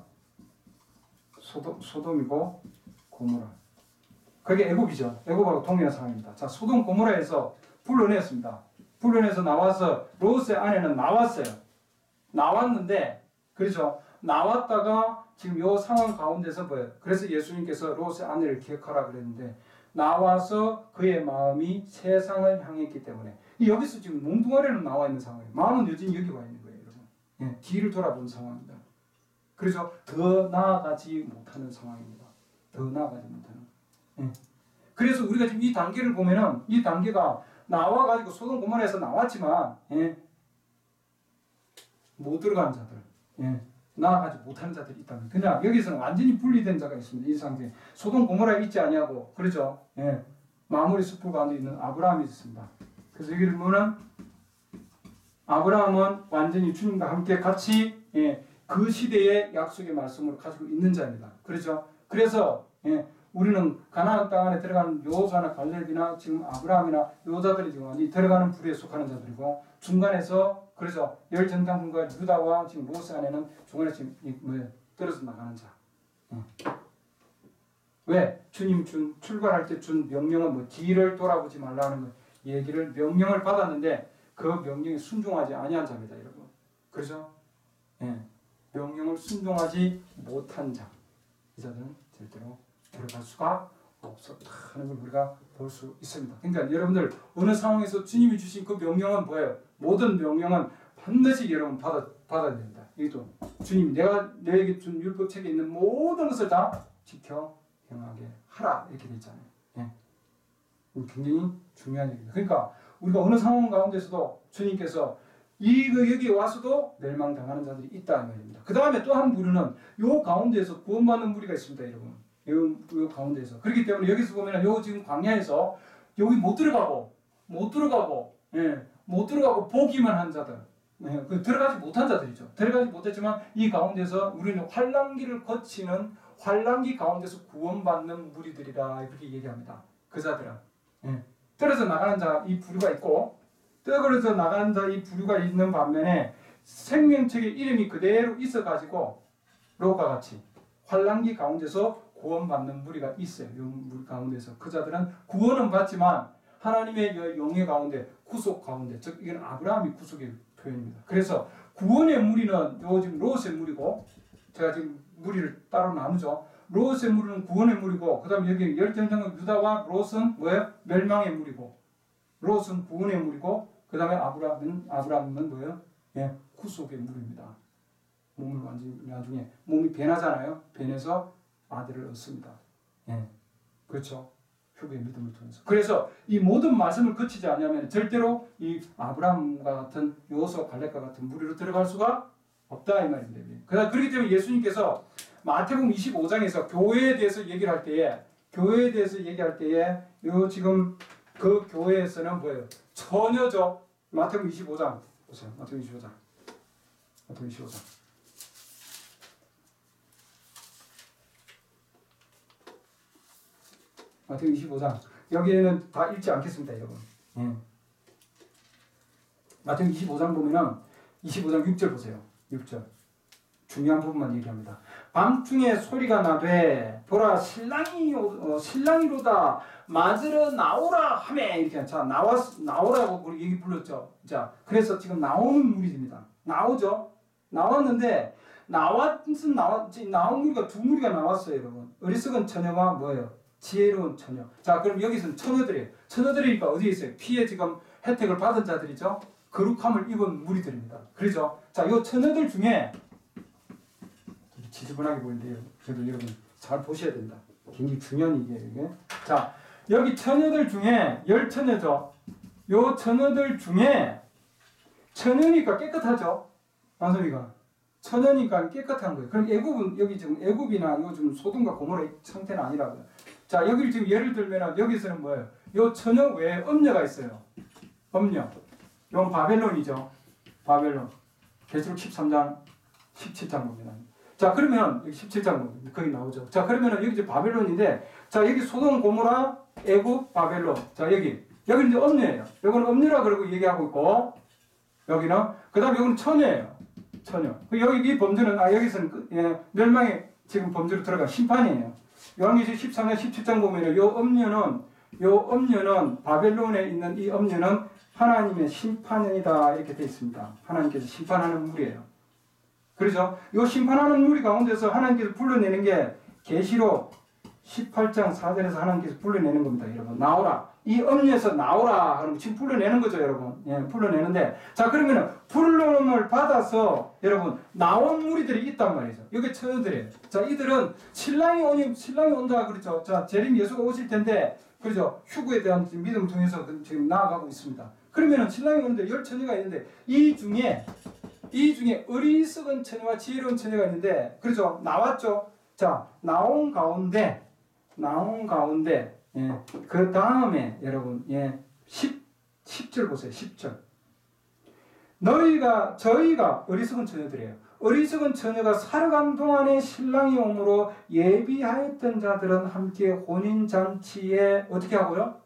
[SPEAKER 1] 고모라. 그게 애굽이죠. 애굽하고 동일한 상황입니다. 자, 소돔 고모라에서 불러냈습니다. 불러내서 나와서 롯의 아내는 나왔어요. 나왔는데 그렇죠. 나왔다가 지금 요 상황 가운데서 뭐예요? 그래서 예수님께서 롯의 아내를 기억하라 그랬는데 나와서 그의 마음이 세상을 향했기 때문에 여기서 지금 몽둥아리로 나와 있는 상황이에요. 마음은 여전히 여기 와 있는 거예요, 여러분. 뒤를 돌아본 상황입니다. 그래서 더 나아가지 못하는 상황입니다. 더 나아가지 못하는. 그래서 우리가 지금 이 단계를 보면은 이 단계가 나와가지고 소돔 고모라에서 나왔지만 못 들어간 자들, 예, 나아가지 못하는 자들이 있다면, 그냥 여기서는 완전히 분리된 자가 있습니다. 이 상태에 소돔 고모라에 있지 아니하고, 그렇죠? 예, 마무리 숲을 가운데 있는 아브라함이 있습니다. 그래서 여기를 보면 아브라함은 완전히 주님과 함께 같이, 예, 그 시대의 약속의 말씀을 가지고 있는 자입니다. 그렇죠? 그래서, 예, 우리는 가나안 땅 안에 들어가는 여호수아나 갈렙이나 지금 아브라함이나 여자들이 지금 완전히 들어가는 부류에 속하는 자들이고, 중간에서, 그래서 열 정탐꾼과 유다와 지금 모세 안에는 중간에 지금 떨어져 나가는 자. 왜? 주님 출발할 때 준 명령은 뭐 뒤를 돌아보지 말라는 거, 얘기를 명령을 받았는데 그 명령에 순종하지 아니한 자입니다, 여러분. 그렇죠? 예, 명령을 순종하지 못한 자, 이 자들은 절대로 들어갈 수가 없었다는 걸 우리가 볼 수 있습니다. 그러니까 여러분들 어느 상황에서 주님이 주신 그 명령은 뭐예요? 모든 명령은 반드시 여러분 받아야 됩니다. 이것도 주님 내가 너에게 준 율법책에 있는 모든 것을 다 지켜 행하게 하라 이렇게 돼 있잖아요. 예. 굉장히 중요한 얘기입니다. 그러니까 우리가 어느 상황 가운데서도 주님께서 여기 와서도 멸망당하는 자들이 있다 이 말입니다. 그 다음에 또 한 무리는 요 가운데에서 구원받는 무리가 있습니다, 여러분. 요 가운데에서. 그렇기 때문에 여기서 보면 요 지금 광야에서 여기 못 들어가고 예, 못 들어가고 보기만 한 자들, 예, 들어가지 못한 자들이죠. 들어가지 못했지만 이 가운데서 우리는 환난기를 거치는 환난기 가운데서 구원받는 무리들이라 이렇게 얘기합니다. 그 자들은, 예, 떨어져 나가는 자 이 부류가 있고, 떨어져 나가는 자 이 부류가 있는 반면에 생명책의 이름이 그대로 있어가지고 롯과 같이 환난기 가운데서 구원받는 무리가 있어요. 이 무리 가운데서 그 자들은 구원은 받지만 하나님의 영예 가운데 구속 가운데, 즉 이건 아브라함이 구속의 표현입니다. 그래서 구원의 무리는 요 지금 롯의 무리고, 제가 지금 무리를 따로 나누죠. 롯의 무리는 구원의 무리고, 그다음에 여기 열정장은 유다와 롯은 뭐예요? 멸망의 무리고, 롯은 구원의 무리고, 그다음에 아브라함은 뭐예요? 예, 구속의 무리입니다. 몸을 완전히 나중에 몸이 변하잖아요. 변해서 아들을 얻습니다. 예, 그렇죠. 표부의 믿음을 통해서. 그래서 이 모든 말씀을 거치지 않으면 절대로 이 아브라함과 같은 여호수아 갈렙과 같은 무리로 들어갈 수가 없다 이 말입니다. 그렇기 때문에 예수님께서 마태복음 25장에서 교회에 대해서 얘기할 때에 요 지금 그 교회에서는 뭐예요? 처녀죠. 마태복음 25장 보세요. 마태복음 25장. 마태복음 25장. 여기에는 다 읽지 않겠습니다, 여러분. 예. 마태복음 25장 보면은 25장 6절 보세요. 6절. 중요한 부분만 얘기합니다. 밤중에 소리가 나되 보라 신랑이로다 맞으러 나오라 하매, 이렇게. 자, 나오라고 우리 얘기 불렀죠. 자, 그래서 지금 나오는 무리입니다. 나오죠. 나왔는데 나온 무리가 두 무리가 나왔어요, 여러분. 어리석은 처녀와 뭐예요? 지혜로운 처녀. 자, 그럼 여기서는 처녀들이에요. 처녀들이니까 어디에 있어요? 피해 지금 혜택을 받은 자들이죠. 거룩함을 입은 무리들입니다. 그렇죠? 자, 이 처녀들 중에 지저분하게 보이는데요. 그래도 여러분 잘 보셔야 된다. 굉장히 중요한 얘기예요, 이게. 자, 여기 처녀들 중에 열처녀죠. 요 처녀들 중에 처녀니까 깨끗하죠. 만소리가 처녀니까 깨끗한 거예요. 그럼 애굽은 여기 지금 애굽이나 요즘 소돔과 고모라의 상태는 아니라고요. 자, 여기를 지금 예를 들면 여기서는 뭐예요? 요 처녀 외에 엄녀가 있어요. 엄녀. 이건 바벨론이죠. 바벨론. 계시록 13장, 17장 봅니다. 자, 그러면 여기 17장 거기 나오죠. 자, 그러면은 여기 이제 바벨론인데, 자, 여기 소돔, 고모라, 애굽, 바벨론. 자, 여기는 이제 엄녀예요. 여기는 엄녀라 그러고 얘기하고 있고, 여기는 그다음에 여기는 처녀예요. 처녀. 여기 이 범죄는 여기서는 멸망의 지금 범죄로 들어가 심판이에요. 요한계시록 13장, 17장 보면은 요 엄녀는 바벨론에 있는 이 엄녀는 하나님의 심판이다 이렇게 되어 있습니다. 하나님께서 심판하는 무리예요. 그렇죠? 이 심판하는 무리 가운데서 하나님께서 불러내는 게 계시록 18장 4절에서 하나님께서 불러내는 겁니다, 여러분. 나오라. 이 엄녀에서 나오라. 그럼 지금 불러내는 거죠, 여러분. 예, 불러내는데. 자, 그러면은 불러냄을 받아서 여러분 나온 무리들이 있단 말이죠. 여기 처녀들이에요. 자, 이들은 신랑이 온다 그렇죠. 자, 재림 예수가 오실 텐데, 그렇죠. 휴거에 대한 믿음을 통해서 지금 나아가고 있습니다. 그러면은 신랑이 오는데 열 처녀가 있는데 이 중에 이 중에 어리석은 처녀와 지혜로운 처녀가 있는데, 그렇죠? 나왔죠? 자, 나온 가운데, 예, 그 다음에 여러분, 예, 10절 보세요. 10절. 저희가 어리석은 처녀들이에요. 어리석은 처녀가 살아간 동안에 신랑이 오므로 예비하였던 자들은 함께 혼인잔치에 어떻게 하고요?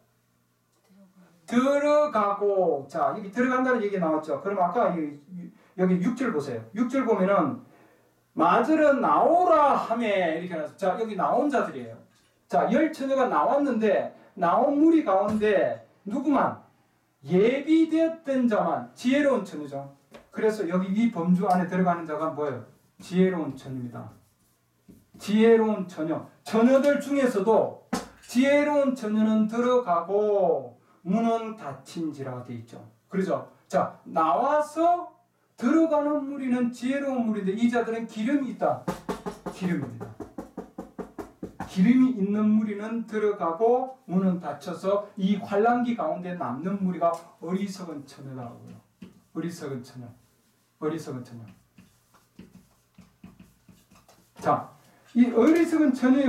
[SPEAKER 1] 들어가고. 자, 여기 들어간다는 얘기 나왔죠. 그럼 아까 여기 6절 보세요. 6절 보면은 맞으러 나오라 하매 이렇게 나왔어요. 자, 여기 나온 자들이에요. 자, 열 처녀가 나왔는데 나온 무리 가운데 누구만? 예비되었던 자만, 지혜로운 처녀죠. 그래서 여기 이 범주 안에 들어가는 자가 뭐예요? 지혜로운 처녀입니다. 지혜로운 처녀. 처녀들 중에서도 지혜로운 처녀는 들어가고 문은 닫힌지라 되어 있죠. 그렇죠? 자, 나와서 들어가는 무리는 지혜로운 무리인데 이 자들은 기름이 있다. 기름입니다. 기름이 있는 무리는 들어가고 문은 닫혀서 이 환란기 가운데 남는 무리가 어리석은 처녀라고요. 어리석은 처녀. 어리석은 처녀. 자, 이 어리석은 처녀의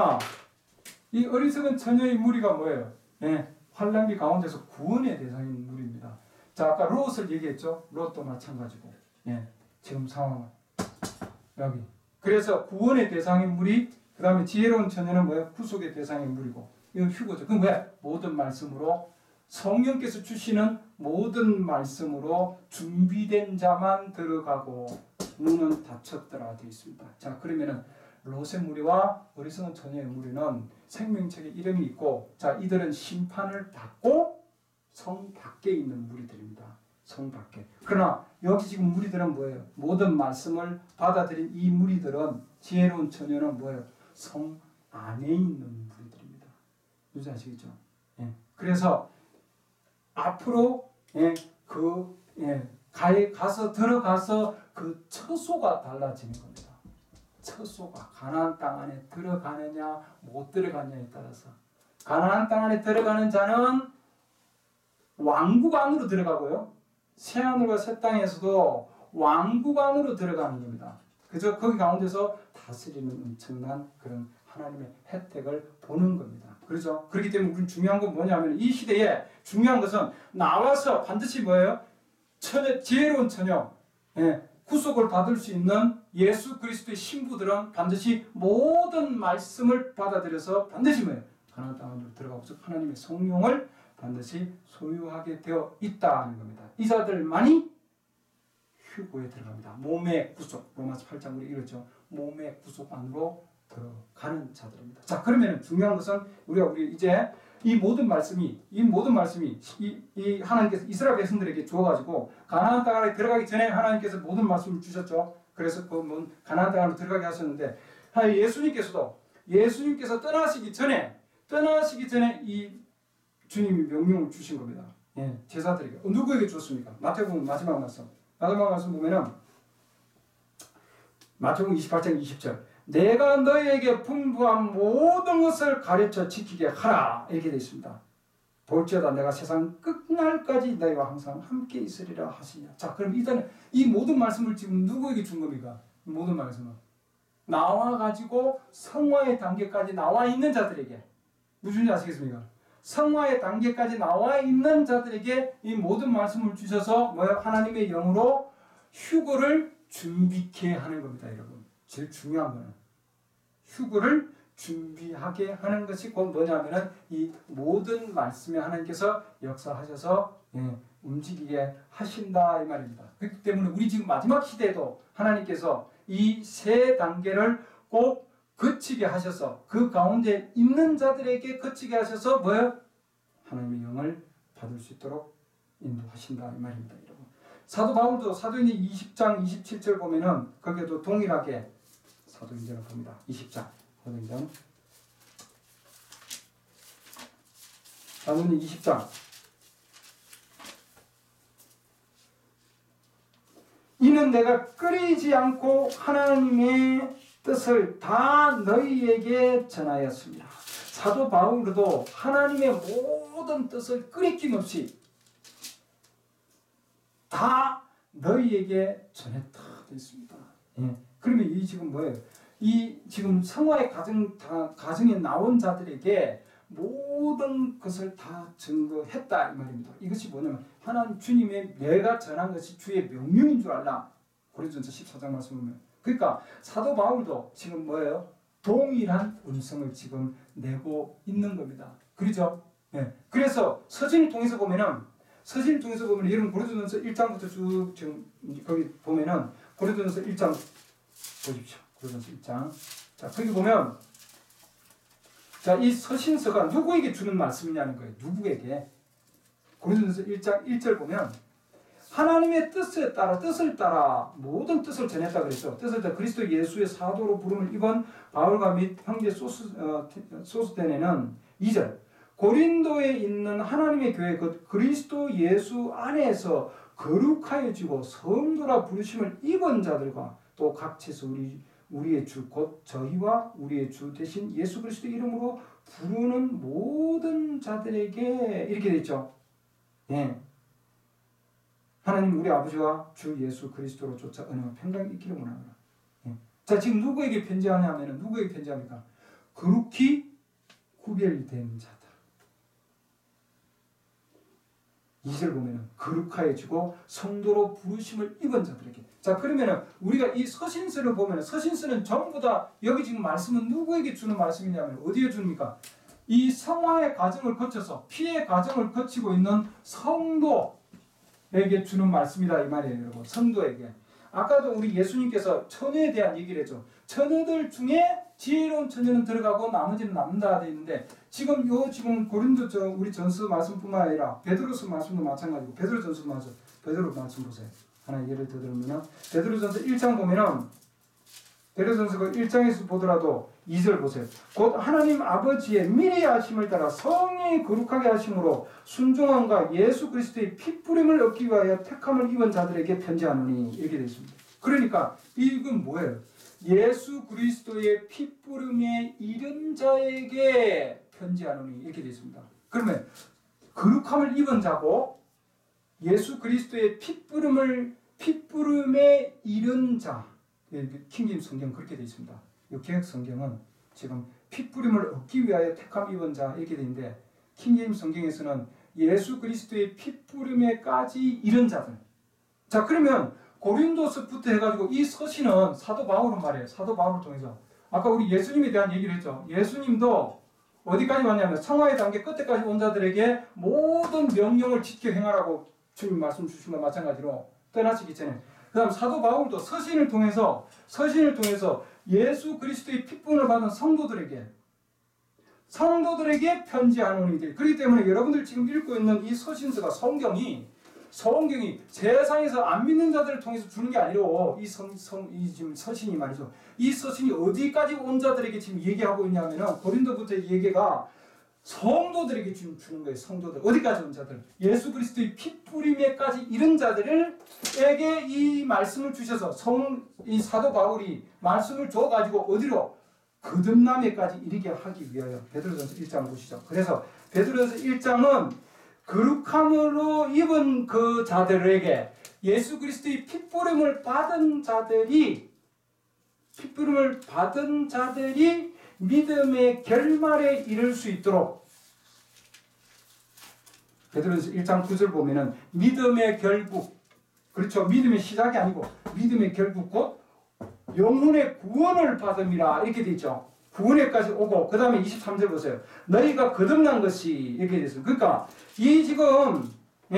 [SPEAKER 1] 무리가 뭐예요? 예, 환란기 가운데서 구원의 대상인 무리입니다. 자, 아까 롯을 얘기했죠? 롯도 마찬가지고. 예, 지금 상황은 여기. 그래서 구원의 대상인 무리, 그 다음에 지혜로운 처녀는 뭐예요? 구속의 대상인 무리고. 이건 휴거죠. 그럼 왜? 모든 말씀으로 성령께서 주시는 모든 말씀으로 준비된 자만 들어가고 문은 닫혔더라 되어 있습니다. 자, 그러면은 롯의 무리와 어리석은 처녀의 무리는 생명책에 이름이 있고, 자, 이들은 심판을 받고 성 밖에 있는 무리들입니다. 성 밖에. 그러나 여기 지금 무리들은 뭐예요? 모든 말씀을 받아들인 이 무리들은, 지혜로운 처녀는 뭐예요? 성 안에 있는 무리들입니다. 무슨 아시겠죠? 예. 그래서 앞으로 들어가서 그 처소가 달라지는 겁니다. 처소가 가나안 땅 안에 들어가느냐 못 들어가느냐에 따라서, 가나안 땅 안에 들어가는 자는 왕국 안으로 들어가고요, 새하늘과 새 땅에서도 왕국 안으로 들어가는 겁니다. 그저 거기 가운데서 다스리는 엄청난 그런 하나님의 혜택을 보는 겁니다. 그렇죠? 그렇기 때문에 우리 중요한 건 뭐냐면, 이 시대에 중요한 것은 나와서 반드시 뭐예요? 지혜로운 처녀, 구속을 받을 수 있는 예수 그리스도의 신부들은 반드시 모든 말씀을 받아들여서 반드시 뭐예요? 가나안 땅으로 들어가고 하나님의 성령을 반드시 소유하게 되어 있다는 겁니다. 이 자들만이 휴고에 들어갑니다. 몸의 구속, 로마서 8장 우리 읽었죠. 몸의 구속 안으로 들어가는 자들입니다. 자, 그러면 중요한 것은 우리가 이제 이 모든 말씀이 이 하나님께서 이스라엘 백성들에게 주어가지고 가나안 땅에 들어가기 전에 하나님께서 모든 말씀을 주셨죠. 그래서 그 가나안 땅으로 들어가게 하셨는데, 예수님께서 떠나시기 전에 이 주님이 명령을 주신 겁니다. 예, 제사들에게. 누구에게 줬습니까? 마태복음 마지막 말씀 보면은 마태복음 28장 20절. 내가 너희에게 분부한 모든 것을 가르쳐 지키게 하라, 이렇게 되어 있습니다. 볼지어다 내가 세상 끝날까지 너희와 항상 함께 있으리라 하시냐. 자, 그럼 일단 이 모든 말씀을 지금 누구에게 준 겁니까? 모든 말씀은 나와가지고 성화의 단계까지 나와 있는 자들에게. 무슨 아시겠습니까? 성화의 단계까지 나와 있는 자들에게 이 모든 말씀을 주셔서 하나님의 영으로 휴거를 준비케 하는 겁니다, 여러분. 제일 중요한 거는 휴거를 준비하게 하는 것이 곧 뭐냐면은 이 모든 말씀에 하나님께서 역사하셔서 움직이게 하신다, 이 말입니다. 그렇기 때문에 우리 지금 마지막 시대에도 하나님께서 이 세 단계를 꼭 거치게 하셔서 그 가운데 있는 자들에게 거치게 하셔서 하나님의 영을 받을 수 있도록 인도하신다, 이 말입니다, 여러분. 사도 바울도 사도행전 20장 27절 보면은 거기에도 동일하게 사도행전을 봅니다. 20장 사도행전 20장. 이는 내가 끊이지 않고 하나님의 뜻을 다 너희에게 전하였습니다. 사도 바울도 하나님의 모든 뜻을 끊임없이 다 너희에게 전했다 되어 있습니다. 예. 그러면 이 지금 뭐예요? 이 지금 성화의 가정에 나온 자들에게 모든 것을 다 증거했다 이 말입니다. 이것이 뭐냐면 하나님 주님의 내가 전한 것이 주의 명령인 줄 알라. 고린도전서 14장 말씀 보면. 그러니까 사도 바울도 지금 뭐예요? 동일한 음성을 지금 내고 있는 겁니다. 그렇죠? 예. 그래서 서신을 통해서 보면은 여러분 고린도전서 1장부터 쭉 지금 거기 보면은 고린도전서 1장 보십시오. 고린도전서 1장. 자, 거기 보면 자, 이 서신서가 누구에게 주는 말씀이냐는 거예요. 누구에게? 고린도전서 1장 1절 보면 하나님의 뜻을 따라 모든 뜻을 전했다 그랬죠. 뜻을 따라 그리스도 예수의 사도로 부름을 입은 바울과 및 형제 소스데네는 2절 고린도에 있는 하나님의 교회 곧 그리스도 예수 안에서 거룩하여지고 성도라 부르심을 입은 자들과 또 각처에서 우리의 주 곧 저희와 우리의 주 대신 예수 그리스도 이름으로 부르는 모든 자들에게 이렇게 되어 있죠. 네. 하나님 우리 아버지와 주 예수 그리스도로 쫓아 은혜와 평강이 있기를 원하노라. 네. 자, 지금 누구에게 편지하냐 하면은 누구에게 편지합니까? 거룩히 구별된 자들. 2절 보면은 거룩하여지고 성도로 부르심을 입은 자들에게. 자, 그러면은 우리가 이 서신서를 보면은 서신서는 전부 다 여기 지금 말씀은 누구에게 주는 말씀이냐면 어디에 줍니까? 이 성화의 과정을 거쳐서 피의 과정을 거치고 있는 성도에게 주는 말씀이다 이 말이에요, 여러분. 성도에게. 아까도 우리 예수님께서 처녀에 대한 얘기를 했죠. 처녀들 중에 지혜로운 처녀는 들어가고 나머지는 남는다 되어 있는데 지금 고린도 우리 전서 말씀뿐만 아니라 베드로서 말씀도 마찬가지고 베드로 말씀 보세요. 하나 예를 들면은 베드로전서 1장 보면은 베드로전서 1장에서 보더라도 2절 보세요. 곧 하나님 아버지의 미리 하심을 따라 성령이 거룩하게 하심으로 순종함과 예수 그리스도의 피뿌림을 얻기 위하여 택함을 입은 자들에게 편지하노니 이렇게 되어 있습니다. 그러니까 이건 뭐예요? 예수 그리스도의 피뿌림에 이른 자에게 편지하노니 이렇게 되어 있습니다. 그러면 거룩함을 입은 자고 예수 그리스도의 피뿌림에 이른 자. 킹제임스 성경 그렇게 되어 있습니다. 이 개혁 성경은 지금 피뿌림을 얻기 위하여 택함 입은 자 이렇게 되어 있는데 킹제임스 성경에서는 예수 그리스도의 피뿌림에까지 이른 자들. 자, 그러면 고린도서부터 해가지고 이 서신은 사도 바울은 말이에요. 사도 바울을 통해서 아까 우리 예수님에 대한 얘기를 했죠. 예수님도 어디까지 왔냐면 성화의 단계 끝에까지 온 자들에게 모든 명령을 지켜 행하라고 주님 말씀 주신 것 마찬가지로 떠나시기 전에 그 다음 사도 바울도 서신을 통해서 예수 그리스도의 피분을 받은 성도들에게 편지하노니. 그렇기 때문에 여러분들 지금 읽고 있는 이 서신서가 성경이 세상에서 안 믿는 자들을 통해서 주는 게 아니고 이 지금 서신이 말이죠. 이 서신이 어디까지 온 자들에게 지금 얘기하고 있냐면은 고린도부터의 얘기가 성도들에게 지금 주는 거예요. 성도들. 어디까지 온 자들? 예수 그리스도의 피뿌림에까지 이른 자들에게 이 말씀을 주셔서 이 사도 바울이 말씀을 줘가지고 어디로? 거듭남에까지 이르게 하기 위하여. 베드로전서 1장 보시죠. 그래서 베드로전서 1장은 거룩함으로 입은 그 자들에게 예수 그리스도의 피뿌림을 받은 자들이 믿음의 결말에 이를 수 있도록 베드로전서 1장 9절 보면은 믿음의 결국, 그렇죠. 믿음의 시작이 아니고 믿음의 결국 곧 영혼의 구원을 받음이라 이렇게 되어 있죠. 구원에까지 오고 그 다음에 23절 보세요. 너희가 거듭난 것이 이렇게 됐어요. 그러니까 이 지금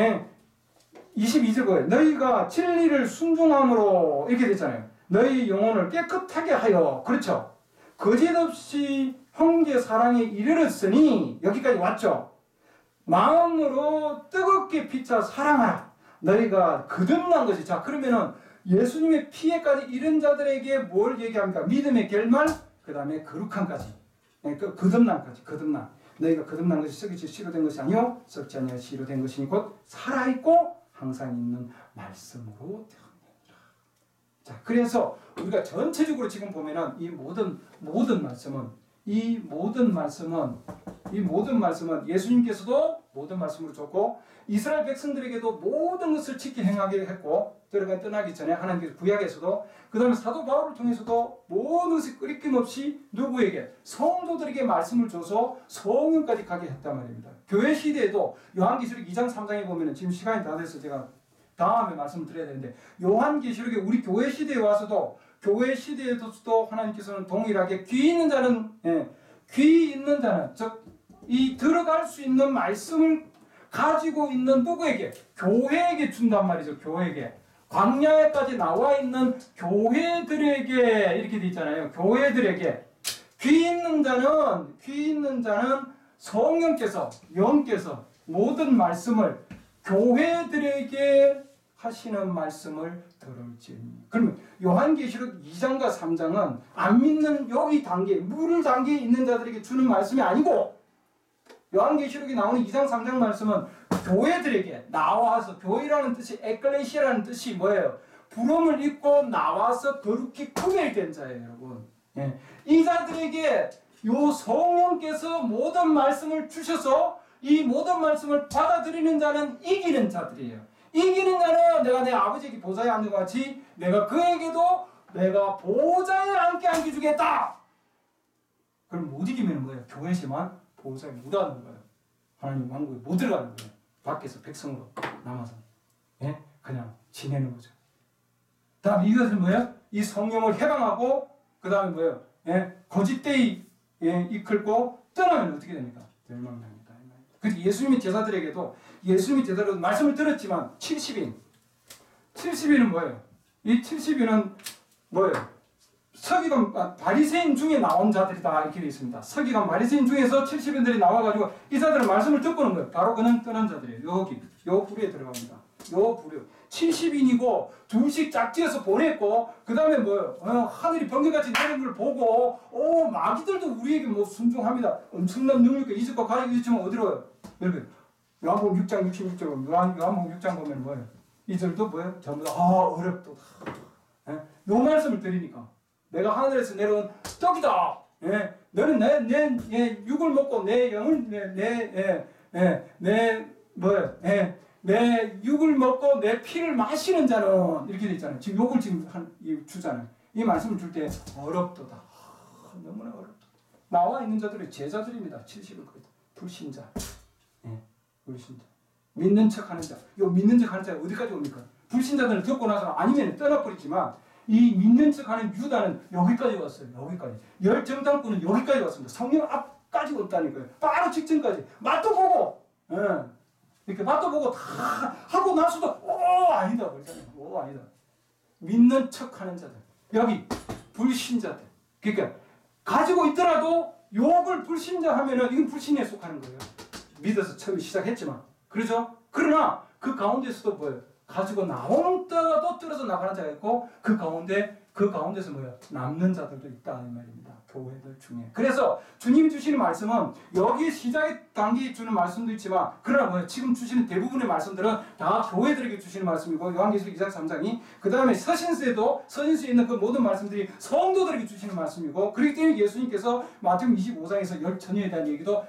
[SPEAKER 1] 22절 보여요. 너희가 진리를 순종함으로 이렇게 됐잖아요. 너희 영혼을 깨끗하게 하여, 그렇죠. 거짓없이 형제 사랑에 이르렀으니 여기까지 왔죠. 마음으로 뜨겁게 피차 사랑하라. 너희가 거듭난 것이. 자, 그러면은 예수님의 피에까지 이른 자들에게 뭘 얘기합니까? 믿음의 결말, 그 다음에 거룩함까지. 거듭남까지. 거듭남. 너희가 거듭난 것이 썩이지 씨로 된 것이 아니요 썩지 아니하여 씨로 된 것이니 곧 살아있고 항상 있는 말씀으로 되었느니라. 자, 그래서 우리가 전체적으로 지금 보면은 이 모든 말씀은 예수님께서도 모든 말씀으로 줬고 이스라엘 백성들에게도 모든 것을 지켜 행하게 했고 들어가 떠나기 전에 하나님께서 구약에서도 그 다음에 사도 바울을 통해서도 모든 것이 끊임없이 누구에게? 성도들에게 말씀을 줘서 성령까지 가게 했단 말입니다. 교회 시대에도 요한계시록 2장 3장에 보면 지금 시간이 다 돼서 제가 다음에 말씀을 드려야 되는데 요한계시록에 우리 교회 시대에 와서도 교회 시대에도 하나님께서는 동일하게 귀 있는 자는 즉 이 들어갈 수 있는 말씀을 가지고 있는 누구에게? 교회에게 준단 말이죠. 교회에게. 광야에까지 나와 있는 교회들에게 이렇게 돼 있잖아요. 교회들에게 귀 있는 자는 성령께서 영께서 모든 말씀을 교회들에게 하시는 말씀을 들을지니. 그러면 요한계시록 2장과 3장은 안 믿는 여기 단계, 물 단계에 있는 자들에게 주는 말씀이 아니고 요한계시록에 나오는 2장 3장 말씀은 교회들에게 나와서, 교회라는 뜻이 에클레시아라는 뜻이 뭐예요? 부름을 입고 나와서 거룩히 구별된 자예요, 여러분. 예. 이 자들에게 요 성령께서 모든 말씀을 주셔서 이 모든 말씀을 받아들이는 자는 이기는 자들이에요. 이기는 자는 내가 내 아버지에게 보좌에 앉는 것 같이 내가 그에게도 내가 보좌에 앉게 안겨주겠다. 그럼 못 이기면 뭐예요? 교회지만 보좌에 못 앉는 거예요. 하나님 왕국에 못 들어가는 거예요. 밖에서 백성으로 남아서 그냥 지내는 거죠. 다음 이것은 뭐예요? 이 성령을 해방하고 그 다음에 뭐예요? 거짓되이 이끌고 떠나면 어떻게 됩니까? 멸망당합니다. 그래서 예수님의 제자들에게도 말씀을 들었지만 70인은 뭐예요? 이 70인은 뭐예요? 서기관 바리새인 중에 나온 자들이다 이렇게 되어 있습니다. 서기관 바리새인 중에서 70인들이 나와가지고 이 자들은 말씀을 듣고는 거예요. 바로 그는 떠난 자들이에요. 여기 요 부류에 들어갑니다. 요 부류 70인이고 둘씩 짝지어서 보냈고 그 다음에 뭐예요? 하늘이 번개같이 내리는 걸 보고 마귀들도 우리에게 뭐 순종합니다. 엄청난 능력과 이적과 가르쳐 있지만 어디로 와요? 여러분 요한복음 6장 66절 요한복음 6장 보면 뭐예요? 이들도 뭐예요? 전부 다 어렵도다. 요 말씀을 드리니까 내가 하늘에서 내려온 떡이다. 너는 내 육을 먹고 내 영을 내 육을 먹고 내 피를 마시는 자는 이렇게 돼 있잖아요. 지금 욕을 지금 주잖아요. 이 말씀을 줄 때 어렵도다. 너무나 어렵다. 나와 있는 자들이 제자들입니다. 70은 불신자. 불신자. 믿는 척하는 자. 요 믿는 척하는 자가 어디까지 옵니까? 불신자들을 듣고 나서 아니면 떠나버리지만 이 믿는 척하는 유다는 여기까지 왔어요. 여기까지. 열정당꾼은 여기까지 왔습니다. 성령 앞까지 왔다니까요. 바로 직전까지. 맛도 보고. 이렇게 맛도 보고 다 하고 나서도 아니다 그러잖아요. 아니다. 믿는 척하는 자들. 여기 불신자들. 그러니까 가지고 있더라도 욕을 불신자 하면은 이건 불신에 속하는 거예요. 믿어서 처음에 시작했지만. 그렇죠? 그러나 그 가운데서도 뭐예요? 가지고 나오는 자도 떨어져 나가는 자가 있고 그 가운데서 뭐예요? 남는 자들도 있다 이 말입니다. 교회들 중에. 그래서 주님이 주시는 말씀은 여기 시작의 단계에 주는 말씀도 있지만 그러나 뭐예요? 지금 주시는 대부분의 말씀들은 다 교회들에게 주시는 말씀이고 요한계시록 2장 3장이 그 다음에 서신서에 있는 그 모든 말씀들이 성도들에게 주시는 말씀이고 그렇기 때문에 예수님께서 마태복음 25장에서 열 처녀에 대한 얘기도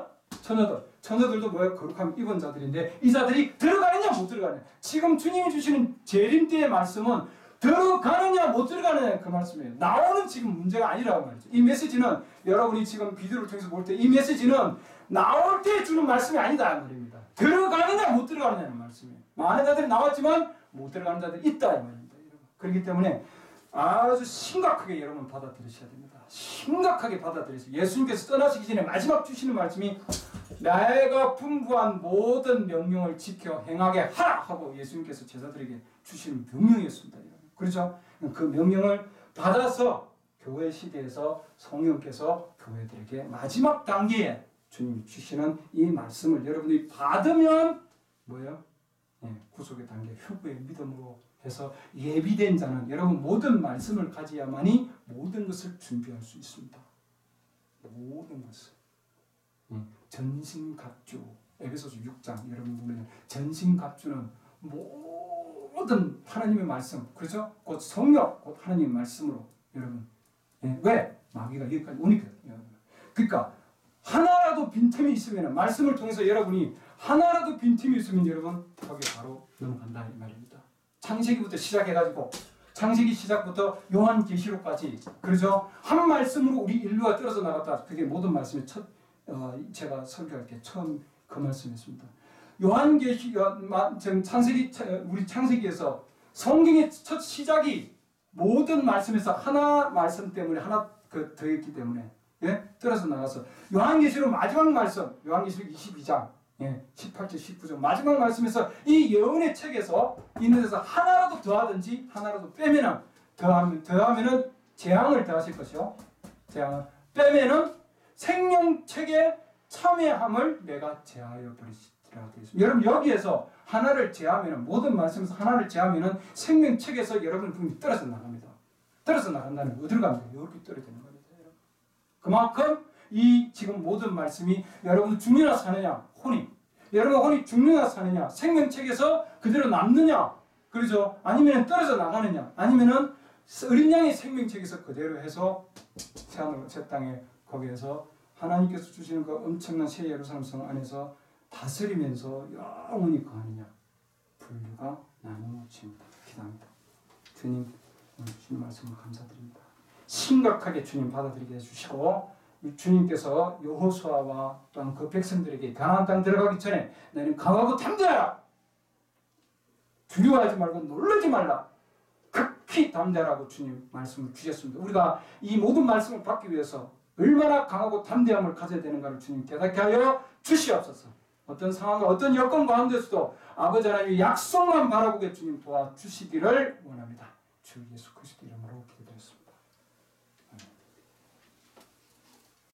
[SPEAKER 1] 처녀들도 뭐예요? 거룩함 입은 자들인데 이 자들이 들어가느냐 못 들어가느냐. 지금 주님이 주시는 재림 때의 말씀은 들어가느냐 못 들어가느냐 그 말씀이에요. 나오는 지금 문제가 아니라고 말이죠. 이 메시지는 여러분이 지금 비디오를 통해서 볼 때 이 메시지는 나올 때 주는 말씀이 아니다 이 말입니다. 들어가느냐 못 들어가느냐는 말씀이에요. 많은 자들이 나왔지만 못 들어가는 자들이 있다 이 말입니다. 그렇기 때문에 아주 심각하게 여러분 받아들이셔야 됩니다. 심각하게 받아들이세요. 예수님께서 떠나시기 전에 마지막 주시는 말씀이 내가 분부한 모든 명령을 지켜 행하게 하라 하고 예수님께서 제자들에게 주시는 명령이었습니다. 그렇죠? 그 명령을 받아서 교회 시대에서 성령께서 교회들에게 마지막 단계에 주님이 주시는 이 말씀을 여러분들이 받으면 뭐예요? 구속의 단계, 휴부의 믿음으로 해서 예비된 자는 여러분 모든 말씀을 가져야만이 모든 것을 준비할 수 있습니다. 모든 것을. 전신갑주. 에베소서 6장 여러분 보면 전신갑주는 모든 하나님의 말씀, 그렇죠? 곧 성령, 곧 하나님의 말씀으로 여러분. 왜? 마귀가 여기까지 오니까. 그러니까 하나라도 빈틈이 있으면 말씀을 통해서 여러분이 하나라도 빈틈이 있으면 여러분 거기 바로 넘어간다 이 말입니다. 창세기부터 시작해가지고 창세기 시작부터 요한계시록까지 그러죠. 한 말씀으로 우리 인류가 떨어져 나갔다. 그게 모든 말씀의 제가 설교할 때 처음 그 말씀이었습니다. 우리 창세기에서 성경의 첫 시작이 모든 말씀에서 하나 말씀 때문에 하나 더했기 때문에 떨어져 나가서 요한계시록 마지막 말씀 요한계시록 22장 18절 19절 마지막 말씀에서 이 예언의 책에서 있는 데서 하나라도 더하든지 하나라도 빼면은 더하면은 재앙을 더하실 것이요. 재앙을 빼면은 생명책에 참여함을 내가 제하여 버리시리라 되어 있습니다. 여러분 여기에서 하나를 제하면은 모든 말씀에서 하나를 제하면은 생명책에서 여러분 분이 떨어져 나갑니다. 떨어져 나간다는 거 어디로 갑니까? 여기 떨어지는 겁니다. 여러분. 그만큼 이 지금 모든 말씀이 여러분 죽느냐 사느냐 혼이 여러분 혼이 죽느냐 사느냐 생명책에서 그대로 남느냐 그러죠. 아니면 떨어져 나가느냐 아니면은 어린 양의 생명책에서 그대로 해서 새 땅에 거기에서 하나님께서 주시는 그 엄청난 새 예루살렘 성 안에서 다스리면서 영원히 거하느냐 분류가 나누어집니다. 기도합니다. 주님 오늘 주님 말씀을 감사드립니다. 심각하게 주님 받아들이게 해주시고 주님께서 여호수아와 또한 그 백성들에게 가나안 땅 들어가기 전에 너는 강하고 담대하라. 두려워하지 말고 놀라지 말라. 극히 담대하라고 주님 말씀을 주셨습니다. 우리가 이 모든 말씀을 받기 위해서 얼마나 강하고 담대함을 가져야 되는가를 주님 깨닫게 하여 주시옵소서. 어떤 상황과 어떤 여건 가운데서도 아버지 하나님의 약속만 바라보게 주님 도와주시기를 원합니다. 주 예수 그리스도 이름으로 기도드렸습니다.